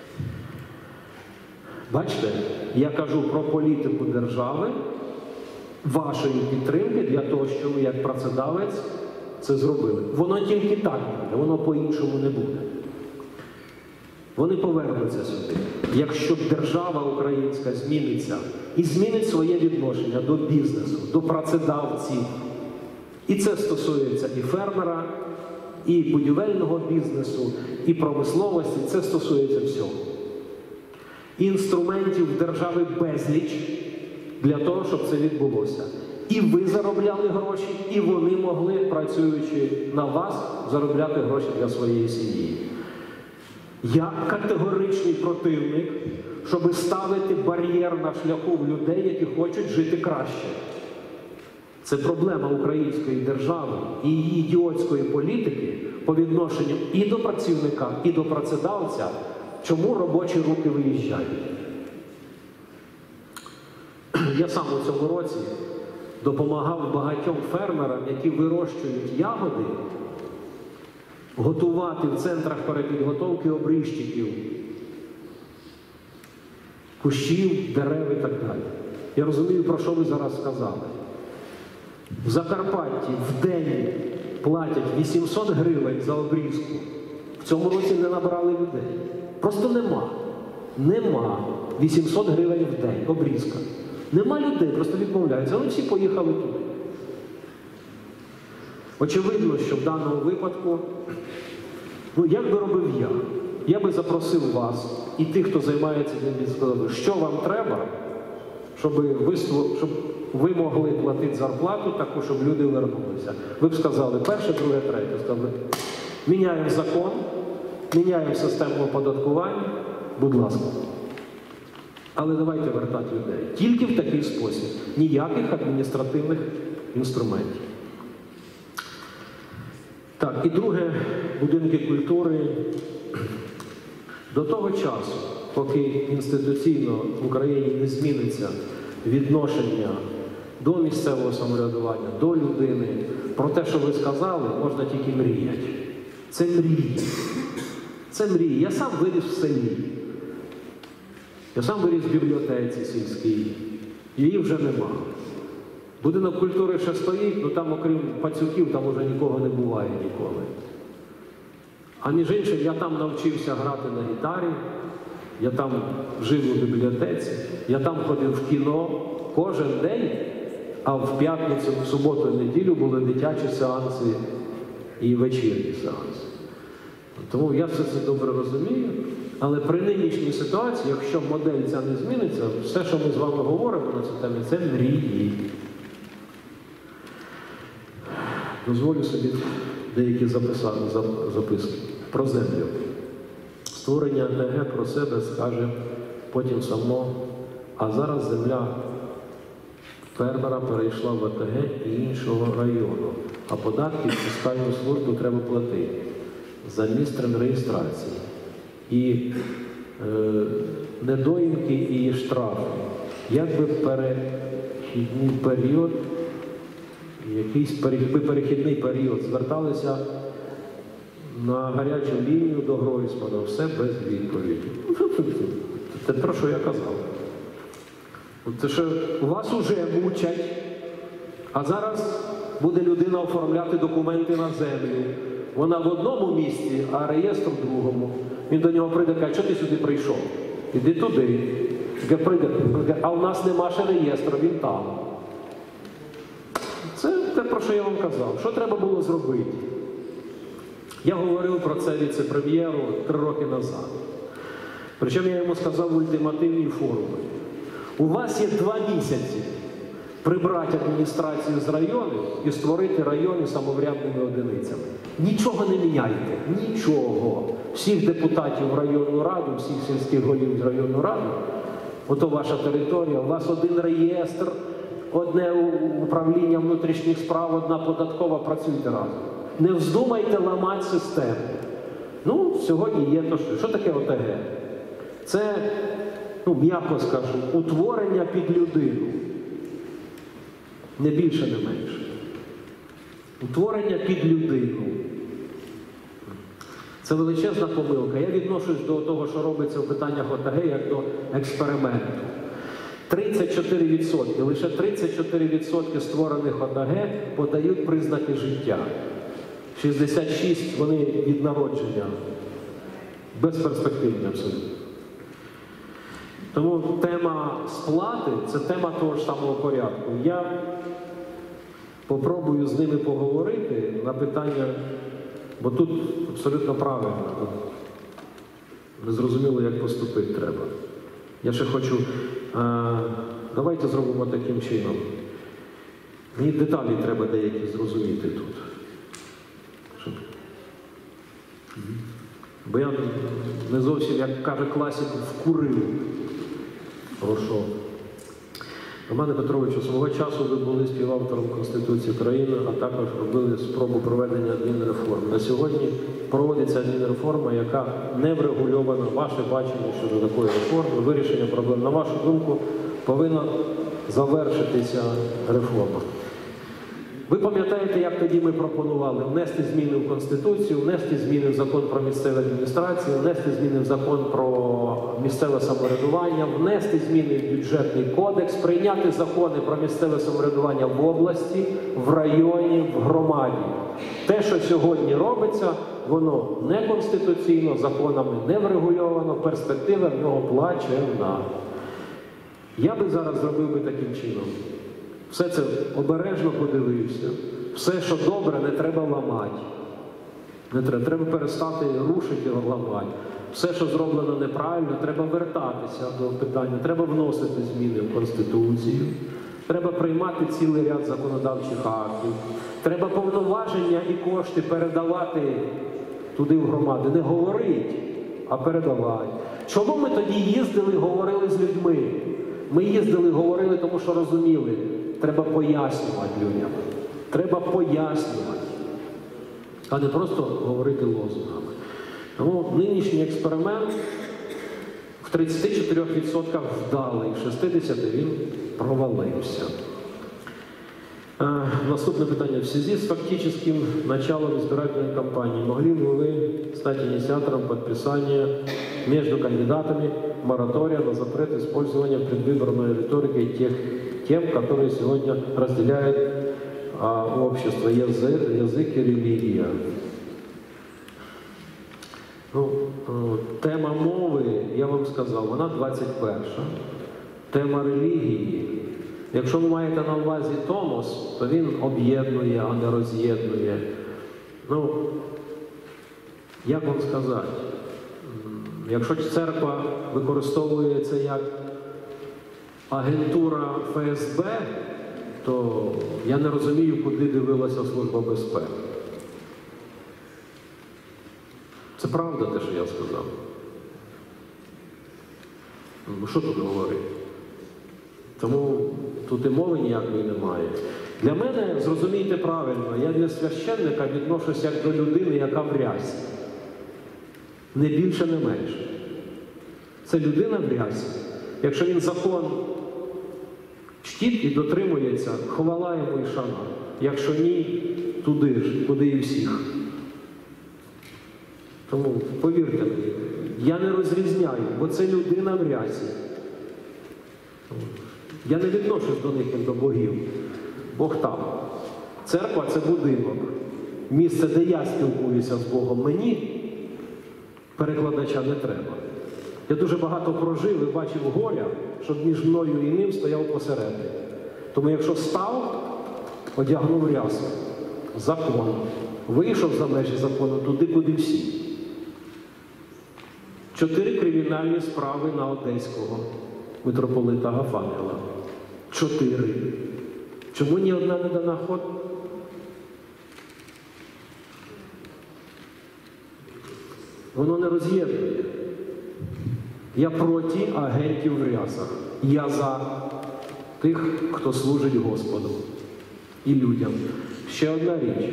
Бачите, я кажу про політику держави, вашої підтримки для того, щоб ви як працедавець це зробили. Воно тільки так буде, воно по-іншому не буде. Вони повернуться сюди. Якщо держава українська зміниться і змінить своє відношення до бізнесу, до працедавців, і це стосується і фермера, і будівельного бізнесу, і промисловості, це стосується всього. Інструментів держави безліч для того, щоб це відбулося. І ви заробляли гроші, і вони могли, працюючи на вас, заробляти гроші для своєї сім'ї. Я категоричний противник, щоб ставити бар'єр на шляху в людей, які хочуть жити краще. Це проблема української держави і її ідіотської політики по відношенню і до працівника, і до працедавця, чому робочі руки виїжджають. Я сам у цьому році допомагав багатьом фермерам, які вирощують ягоди, готувати в центрах перепідготовки обріжчиків, кущів, дерев і так далі. Я розумію, про що ви зараз сказали. В Закарпатті в день платять 800 гривень за обрізку. В цьому році не набрали людей. Просто нема. Нема 800 гривень в день обрізка. Нема людей, просто відмовляються. Вони всі поїхали туди. Очевидно, що в даному випадку, як би робив я? Я би запросив вас і тих, хто займається цим, сказав, що вам треба, щоб ви могли платити зарплату таку, щоб люди вернулися. Ви б сказали, перше, друге, третє. Сказали, міняємо закон, міняємо систему оподаткування, будь ласка. Але давайте вертати людей. Тільки в такий спосіб. Ніяких адміністративних інструментів. Так, і друге, будинки культури. До того часу, поки інституційно в Україні не зміниться відношення до місцевого самоврядування, до людини, про те, що ви сказали, можна тільки мріяти. Це мрії. Це мрії. Я сам виріс в селі. Я сам виріс в бібліотеці сільській. Її вже нема. Будинок культури ще стоїть, там окрім пацюків, там уже нікого не буває ніколи. А між іншим, я там навчився грати на гітарі, я там жив у бібліотеці, я там ходив в кіно кожен день, а в п'ятницю, в суботу і неділю були дитячі сеанси і вечірні сеанси. Тому я все це добре розумію. Але при нинішній ситуації, якщо модель ця не зміниться, все, що ми з вами говоримо на цю тему, це мрії. Дозволю собі деякі записки про землю. Створення ОТГ про себе скаже потім само, а зараз земля фермера перейшла в ОТГ і іншого району, а податки в фіскальну службу треба платити за місцем реєстрації. І недоїмки і штрафи. Якби перехідний період, якийсь перехідний період зверталися на гарячу лінію до Гройсмана, все без відповіді. Це про що я казав. Це що вас уже мучать, а зараз буде людина оформляти документи на землю. Вона в одному місці, а реєстр в другому. Він до нього прийде і каже, що ти сюди прийшов? Іди туди. А у нас нема ще реєстру, він там. Це те, про що я вам казав. Що треба було зробити? Я говорив про це віце-прем'єру 3 роки назад. Причому я йому сказав в ультимативній формі. У вас є 2 місяці прибрати адміністрацію з районів і створити райони самоврядними одиницями. Нічого не міняйте. Нічого. Всіх депутатів в районну раду, всіх сільських голів в районну раду, ото ваша територія, у вас один реєстр, одне управління внутрішніх справ, одна податкова, працюйте разом. Не вздумайте ламати систему. Ну, сьогодні є то, що таке ОТГ? Це, м'яко скажу, утворення під людину. Не більше, не менше. Утворення під людину. Це величезна помилка. Я відношусь до того, що робиться в питаннях ОТГ, як до експерименту. 34%, лише 34% створених ОТГ подають признаки життя. 66% вони від народження. Безперспективні абсолютно. Тому тема сплати – це тема того ж самого порядку. Я попробую з ними поговорити на питання, бо тут абсолютно правильно. Не зрозуміло, як поступити треба. Я ще хочу, давайте зробимо таким чином. Мені деталі треба деякі зрозуміти тут. Бо я не зовсім, як каже класик, вкурив. Прошу. Романе Петровичу, свого часу ви були співавтором Конституції України, а також робили спробу проведення адмінреформи. На сьогодні проводиться адмінреформа, яка не врегульована. Ваше бачення щодо такої реформи, вирішення проблем, на вашу думку, повинна завершитися реформа. Ви пам'ятаєте, як тоді ми пропонували внести зміни в Конституцію, внести зміни в Закон про місцеву адміністрацію, внести зміни в Закон про місцеве самоврядування, внести зміни в Бюджетний кодекс, прийняти закони про місцеве самоврядування в області, в районі, в громаді. Те, що сьогодні робиться, воно неконституційно, законами не врегульовано, перспектива в нього плачевна. Я би зараз зробив би таким чином. Все це обережно подивився. Все, що добре, не треба ламати. Треба перестати рушити і ламати. Все, що зроблено неправильно, треба вертатися до питання. Треба вносити зміни в Конституцію. Треба приймати цілий ряд законодавчих актів. Треба повноваження і кошти передавати туди в громади. Не говорити, а передавати. Чому ми тоді їздили, говорили з людьми? Ми їздили, говорили, тому що розуміли. Треба пояснювати людям. Треба пояснювати. А не просто говорити лозунгами. Тому нинішній експеримент в 34% вдалий, в 60% він провалився. Наступне питання. В связи с фактическим началом избирательной кампании могли бы вы стать инициатором подписания между кандидатами моратория на запрет использования предвыборной риторики тем, которые сегодня разделяют общество, язык и религия? Тема мови, я вам сказав, вона 21-ша. Тема релігії. Якщо ви маєте на увазі Томос, то він об'єднує, а не роз'єднує. Як вам сказати? Якщо церква використовує це як агентура ФСБ, то я не розумію, куди дивилася Служба безпеки. Це правда те, що я сказав. Ну що тут говорити? Тому тут і мови ніякої немає. Для мене, зрозумійте правильно, я для священника відношуся як до людини, яка в рясі. Не більше, не менше. Це людина в рясі. Якщо він закон чтить і дотримується, хвала йому і шана. Якщо ні, туди ж, куди і всіх. Тому, повірте мені, я не розрізняю, бо це людина в рясі. Я не відношусь до них як до богів. Бог там. Церква – це будинок. Місце, де я спілкуюся з Богом. Мені перекладача не треба. Я дуже багато прожив і бачив горя, щоб між мною і ним стояв посередині. Тому якщо став, одягнув рясу, закон, вийшов за межі закону туди, куди всі. 4 кримінальні справи на одеського митрополита Гафангела. 4. Чому ні одна не дана ход? Воно не роз'єднує. Я проти агентів в рясах. Я за тих, хто служить Господу і людям. Ще одна річ.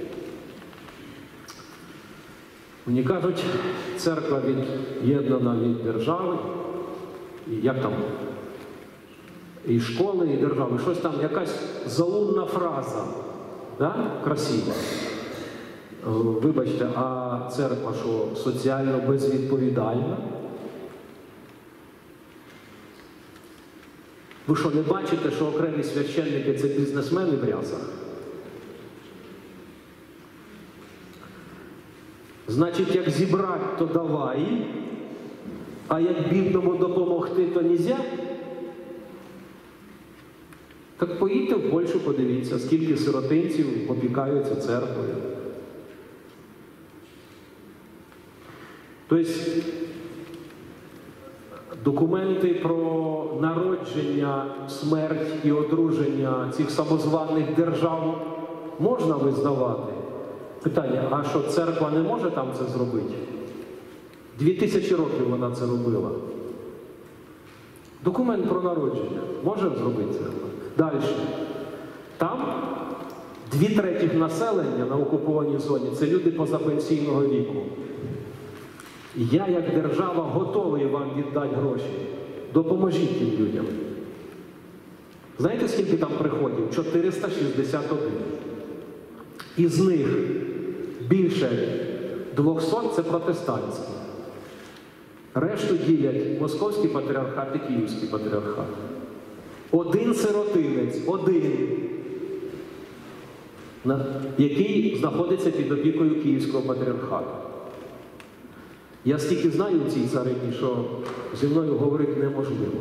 Мені кажуть, церква від'єднана від держави, і як там, і школи, і держави, щось там, якась залунна фраза, да? Красива. Вибачте, а церква що, соціально безвідповідальна? Ви що, не бачите, що окремі священники – це бізнесмени в рясах? Значить, як зібрати, то давай, а як бідному допомогти, то нельзя? Так поїдьте в Польщу, подивіться, скільки сиротинців опікаються церквою. Тобто, документи про народження, смерть і одруження цих самозваних держав можна визнавати? Питання, а що церква не може там це зробити? 2000 років вона це робила. Документ про народження може зробити церква? Далі. Там 2/3 населення на окупованій зоні – це люди позапенсійного віку. Я, як держава, готовий вам віддати гроші. Допоможіть тим людям. Знаєте, скільки там приходів? 461. Із них більше 200 – це протестантські. Решту ділять Московський патріархат і Київський патріархат. Один сиротинець, один, який знаходиться під опікою Київського патріархату. Я стільки знаю у цій царині, що зі мною говорити неможливо.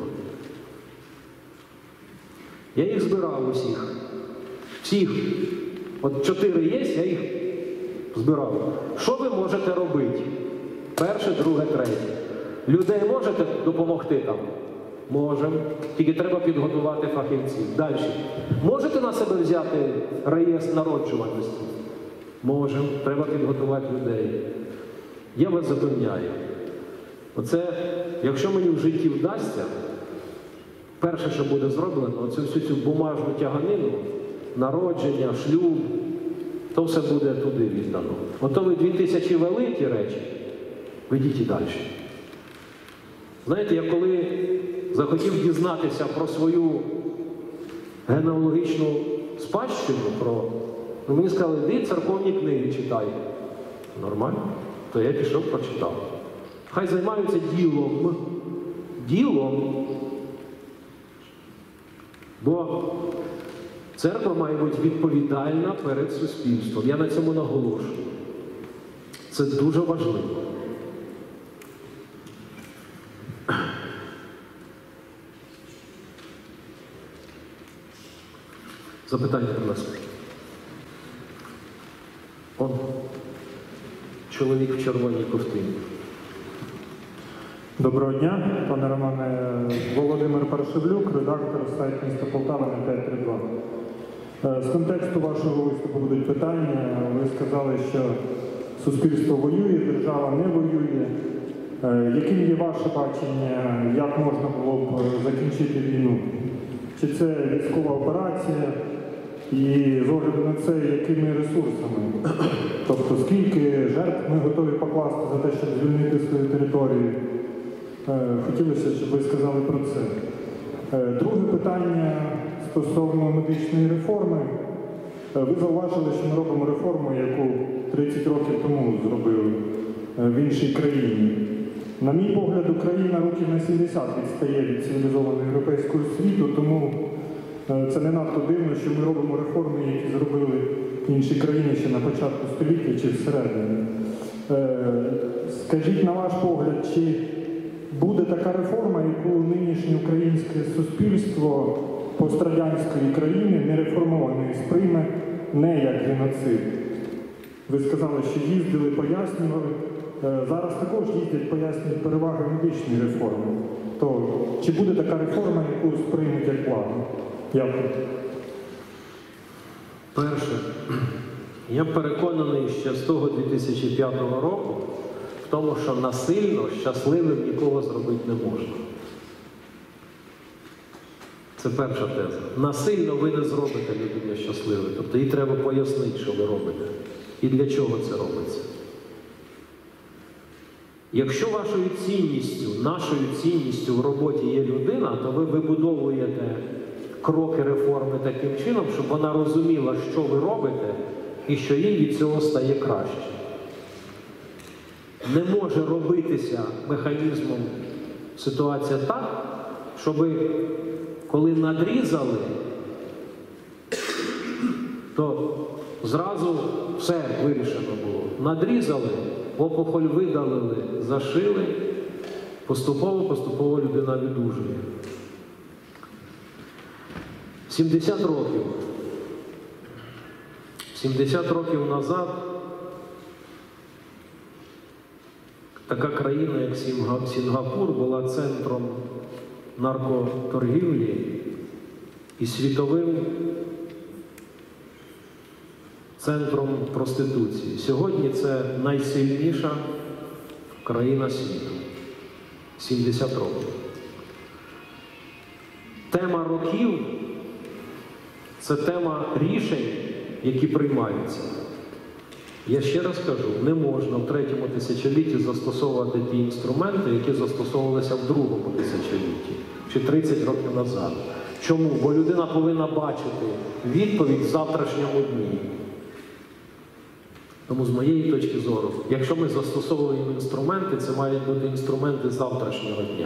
Я їх збирав усіх. Всіх. От 4 є, я їх збирав. Що ви можете робити? Перше, друге, третє. Людей можете допомогти там? Можемо. Тільки треба підготувати фахівців. Далі. Можете на себе взяти реєстр народжуваності? Можемо. Треба підготувати людей. Я вас запевняю. Оце, якщо мені в житті вдасться, перше, що буде зроблено, оцю всю цю бумажну тяганину, народження, шлюб, то все буде туди віддано. Ото ви 2000 вели ті речі, ведіть і далі. Знаєте, я коли захотів дізнатися про свою генеалогічну спадщину, мені сказали, іди церковні книги читай. Нормально? То я пішов, прочитав. Хай займаються ділом. Ділом. Бо церква має бути відповідальна перед суспільством. Я на цьому наголошую. Це дуже важливо. Запитання, будь ласка. Чоловік в червоній ковтині. Доброго дня, пане Романе. Володимир Паршевлюк, редактор сайту міста Полтава на 532. З контексту вашого виступу будуть питання. Ви сказали, що суспільство воює, держава не воює. Яким є ваше бачення, як можна було б закінчити війну? Чи це військова операція? І з огляду на це, якими ресурсами? Тобто, скільки жертв ми готові покласти за те, щоб звільнити свою територію? Хотілося, щоб ви сказали про це. Друге питання стосовно медичної реформи. Ви зауважили, що ми робимо реформу, яку 30 років тому зробили в іншій країні. На мій погляд, Україна років на 70 відстає від цивілізованого європейського світу, тому це не надто дивно, що ми робимо реформи, які зробили інші країни ще на початку століття чи всередині. Скажіть, на ваш погляд, чи буде така реформа, яку нинішнє українське суспільство пострадянської країни нереформованої сприйме не як геноцид? Ви сказали, що їздили, пояснювали. Зараз також їздять, пояснюють переваги медичної реформи. То чи буде така реформа, яку сприймуть як плану? Дякую. Перше, я переконаний ще з того 2005 року в тому, що насильно щасливим нікого зробити не можна. Це перша теза. Насильно ви не зробите людину щасливою. Тобто їй треба пояснити, що ви робите. І для чого це робиться. Якщо вашою цінністю, нашою цінністю в роботі є людина, то ви вибудовуєте кроки реформи таким чином, щоб вона розуміла, що ви робите, і що їй від цього стає краще. Не може робитися механізмом ситуація так, щоб коли надрізали, то зразу все вирішено було. Надрізали, опухоль видалили, зашили, поступово людина відужує. 70 років. 70 років назад така країна, як Сінгапур, була центром наркоторгівлі і світовим центром проституції. Сьогодні це найсильніша країна світу. 70 років. Тема років – це тема рішень, які приймаються. Я ще раз кажу, не можна в третьому тисячолітті застосовувати ті інструменти, які застосовувалися в другому тисячолітті, чи 30 років назад. Чому? Бо людина повинна бачити відповідь в завтрашньому дні. Тому з моєї точки зору, якщо ми застосовуємо інструменти, це мають бути інструменти завтрашнього дня.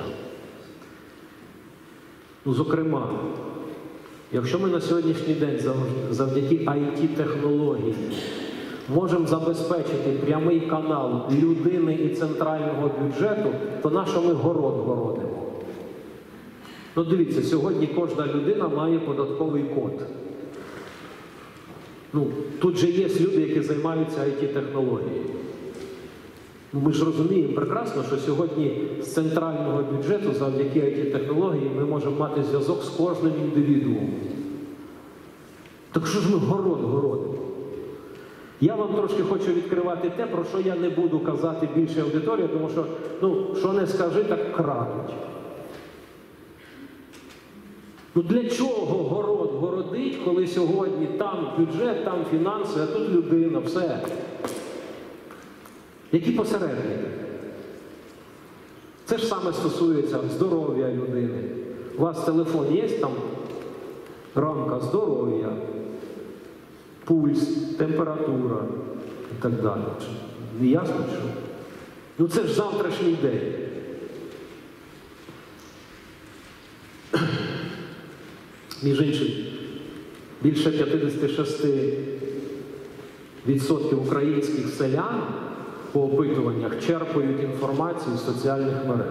Ну, зокрема, якщо ми на сьогоднішній день завдяки IT-технології можемо забезпечити прямий канал людини і центрального бюджету, то на що ми город городимо? Ну дивіться, сьогодні кожна людина має податковий код. Ну, тут же є люди, які займаються IT-технологією. Ну, ми ж розуміємо прекрасно, що сьогодні з центрального бюджету завдяки IT-технології ми можемо мати зв'язок з кожним індивідуумом. Так що ж ми город городимо? Я вам трошки хочу відкривати те, про що я не буду казати більше аудиторії, тому що, ну, що не скажи, так крадуть. Ну для чого город городить, коли сьогодні там бюджет, там фінанси, а тут людина, все. Які посередники? Це ж саме стосується здоров'я людини. У вас телефон є, там рамка здоров'я, пульс, температура і так далі. Не ясно, що? Ну це ж завтрашній день. Між іншим, більше 56% українських селян по опитуваннях черпають інформацію з соціальних мереж.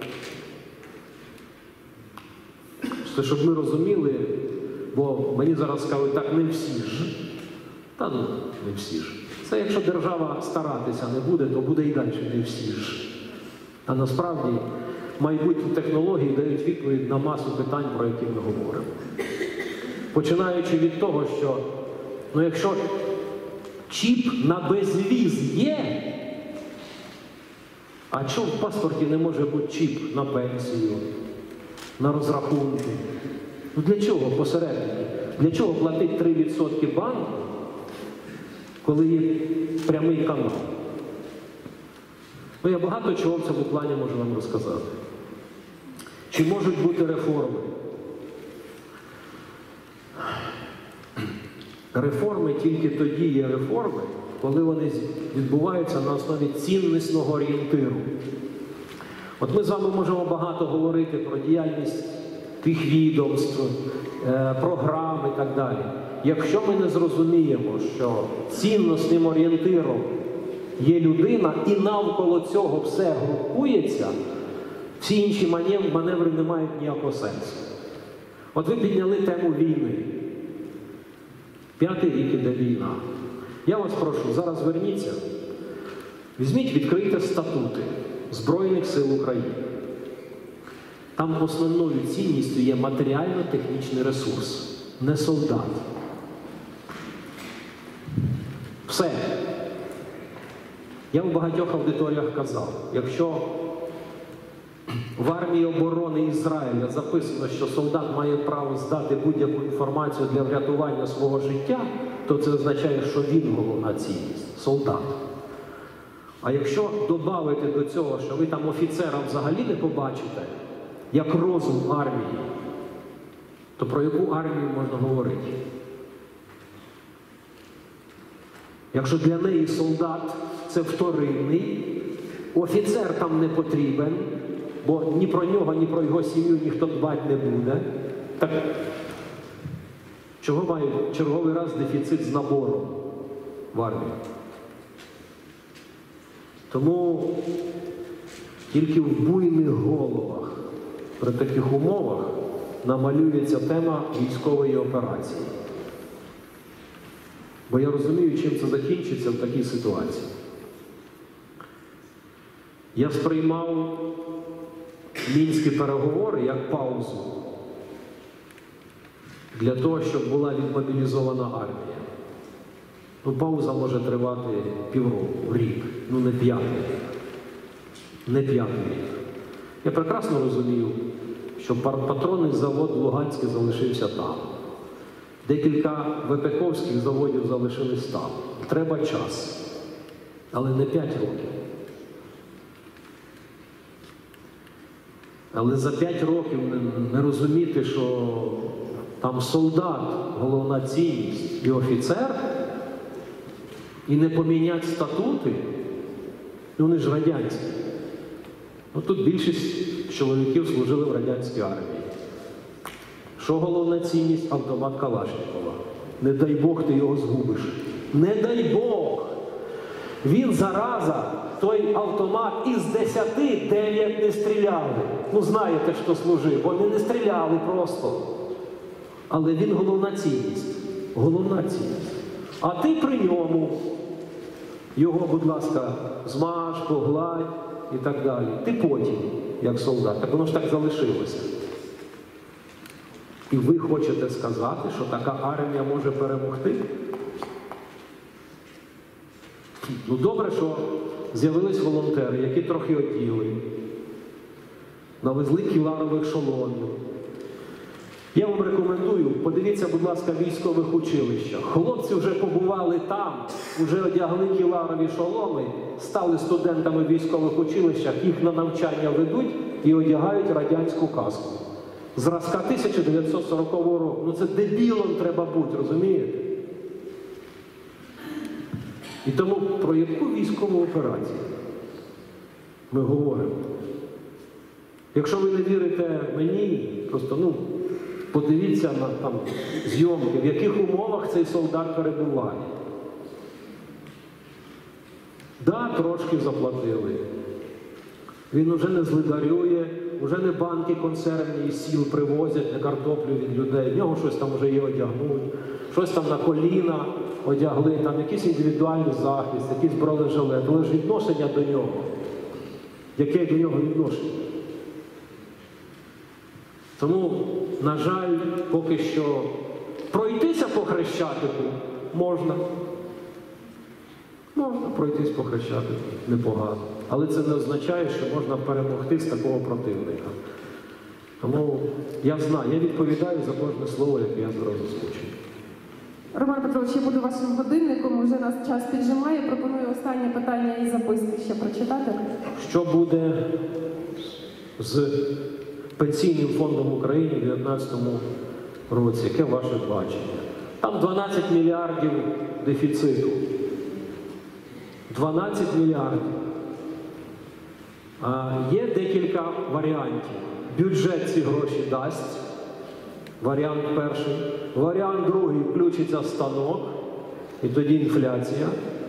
Це, щоб ми розуміли, бо мені зараз скажуть, так не всі ж. Та ну, не всі ж. Це якщо держава старатися не буде, то буде і далі не всі ж. А насправді майбутні технології дають відповідь на масу питань, про які ми говоримо. Починаючи від того, що якщо чіп на безвіз є, а чому в паспорті не може бути чіп на пенсію, на розрахунки? Для чого посередники? Для чого платити 3% банку, коли є прямий канал? Я багато чого в цьому плані можу вам розказати. Чи можуть бути реформи? Реформи тільки тоді є реформи, коли вони відбуваються на основі ціннісного орієнтиру. От ми з вами можемо багато говорити про діяльність тих відомств, програм і так далі. Якщо ми не зрозуміємо, що ціннісним орієнтиром є людина і навколо цього все групується, всі інші маневри не мають ніякого сенсу. От ви підняли тему війни. 5-й рік іде війна. Я вас прошу, зараз верніться, візьміть, відкрийте статути Збройних сил України. Там основною цінністю є матеріально-технічний ресурс, не солдат. Все. Я в багатьох аудиторіях казав, якщо в армії оборони Ізраїля записано, що солдат має право здати будь-яку інформацію для врятування свого життя, то це означає, що він головна цінність – солдат. А якщо додати до цього, що ви там офіцера взагалі не побачите, як розум армії, то про яку армію можна говорити? Якщо для неї солдат – це вторинний, офіцер там не потрібен, бо ні про нього, ні про його сім'ю ніхто дбати не буде, так чого має черговий раз дефіцит з набором в армії? Тому тільки в буйних головах при таких умовах намалюється тема військової операції. Бо я розумію, чим це закінчиться в такій ситуації. Я сприймав мінські переговори як паузу для того, щоб була відмобілізована армія. Пауза може тривати півроку, рік, не 5 рік. Не 5 рік. Я прекрасно розумію, що патронний завод в Луганську залишився там. Декілька ВПКовських заводів залишились там. Треба час. Але не 5 років. Але за 5 років не розуміти, що там солдат – головна цінність і офіцер, і не поміняти статути, вони ж радянські. Тут більшість чоловіків служили в радянській армії. Що головна цінність? Автомат Калашникова. Не дай Бог ти його згубиш. Не дай Бог! Він, зараза, той автомат із 10 9 не стріляли. Знаєте, що служив. Вони не стріляли просто. Але він головна цінність. Головна цінність. А ти при ньому його, будь ласка, змаж, погладь і так далі. Ти потім, як солдат. Так воно ж так залишилося. І ви хочете сказати, що така армія може перемогти? Добре, що з'явились волонтери, які трохи оділи, навезли кіларових шоломів. Я вам рекомендую, подивіться, будь ласка, в військових училищах. Хлопці вже побували там, вже одягли кіларові шоломи, стали студентами в військових училищах, їх на навчання ведуть і одягають радянську каску. Зразка 1940 року. Це дебілом треба бути, розумієте? І тому про яку військову операцію ми говоримо? Якщо ви не вірите мені, просто, подивіться на зйомки, в яких умовах цей солдат перебуває. Да, трошки заплатили. Він уже не злидарює, вже не банки консервні із сіл привозять, не картоплю від людей. В нього щось там вже є одягнуть, щось там на коліна одягли, там якийсь індивідуальний захист, якийсь бронежилет. Але ж відношення до нього. Яке до нього відношення? Тому, на жаль, поки що пройтися по Хрещатику можна. Можна пройтись по Хрещатику, непогано. Але це не означає, що можна перемогти з такого противника. Тому я знаю, я відповідаю за кожне слово, яке я зараз озвучую. Роман Петрович, я буду вашим годинником, уже нас час піджимає. Пропоную останнє питання із записки ще прочитати. Що буде з Пенсійним фондом України у 2019 році? Яке ваше бачення? Там 12 мільярдів дефіциту. 12 мільярдів. Є декілька варіантів. Бюджет ці гроші дасть. Варіант перший. Варіант другий – включиться станок, і тоді інфляція.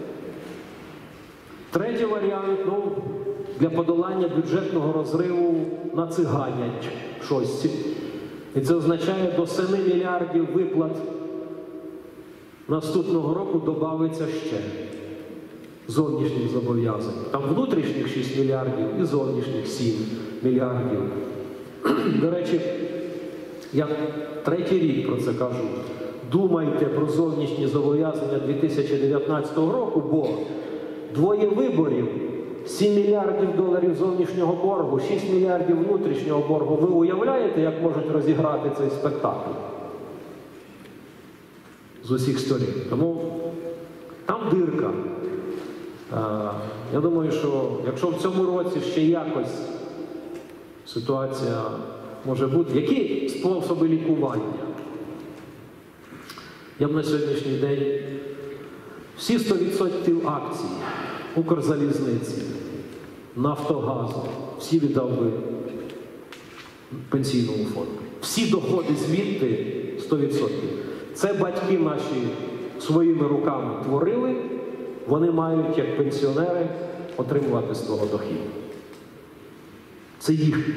Третій варіант, для подолання бюджетного розриву нациганять щось. І це означає, до 7 мільярдів виплат наступного року додається ще зовнішніх зобов'язань. Там внутрішніх 6 мільярдів і зовнішніх 7 мільярдів. До речі, я третій рік про це кажу. Думайте про зовнішні зобов'язання 2019 року, бо 2 виборів, 7 мільярдів доларів зовнішнього боргу, 6 мільярдів внутрішнього боргу. Ви уявляєте, як можуть розіграти цей спектакль? З усіх сторін. Тому там дирка. Я думаю, що якщо в цьому році ще якось ситуація може бути, які способи лікування? Я б на сьогоднішній день всі 100% акцій Укрзалізниці, Нафтогазу, всі віддав би Пенсійному фонду. Всі доходи звідти 100%. Це батьки наші своїми руками творили, вони мають, як пенсіонери, отримувати з того дохід. Це їх.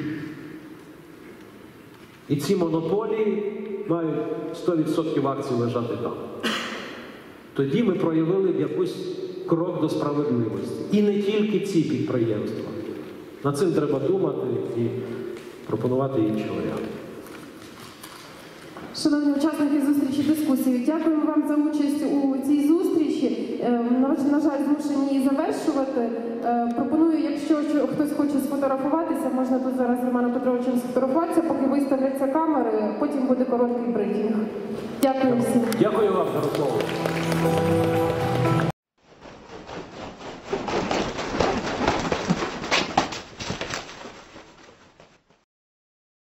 І ці монополії мають 100% акцій лежати там. Тоді ми проявили б якийсь крок до справедливості. І не тільки ці підприємства. Над цим треба думати і пропонувати інші варіанти. Шановні учасники зустрічі дискусії, дякуємо вам за участь у цій зустрічі. На жаль, змушені її завершувати. Пропоную, якщо хтось хоче сфотографуватися, можна тут зараз з Романом Петровичем сфотографуватися, поки виставляться камери, потім буде короткий брифінг. Дякую всім. Дякую вам за розмову.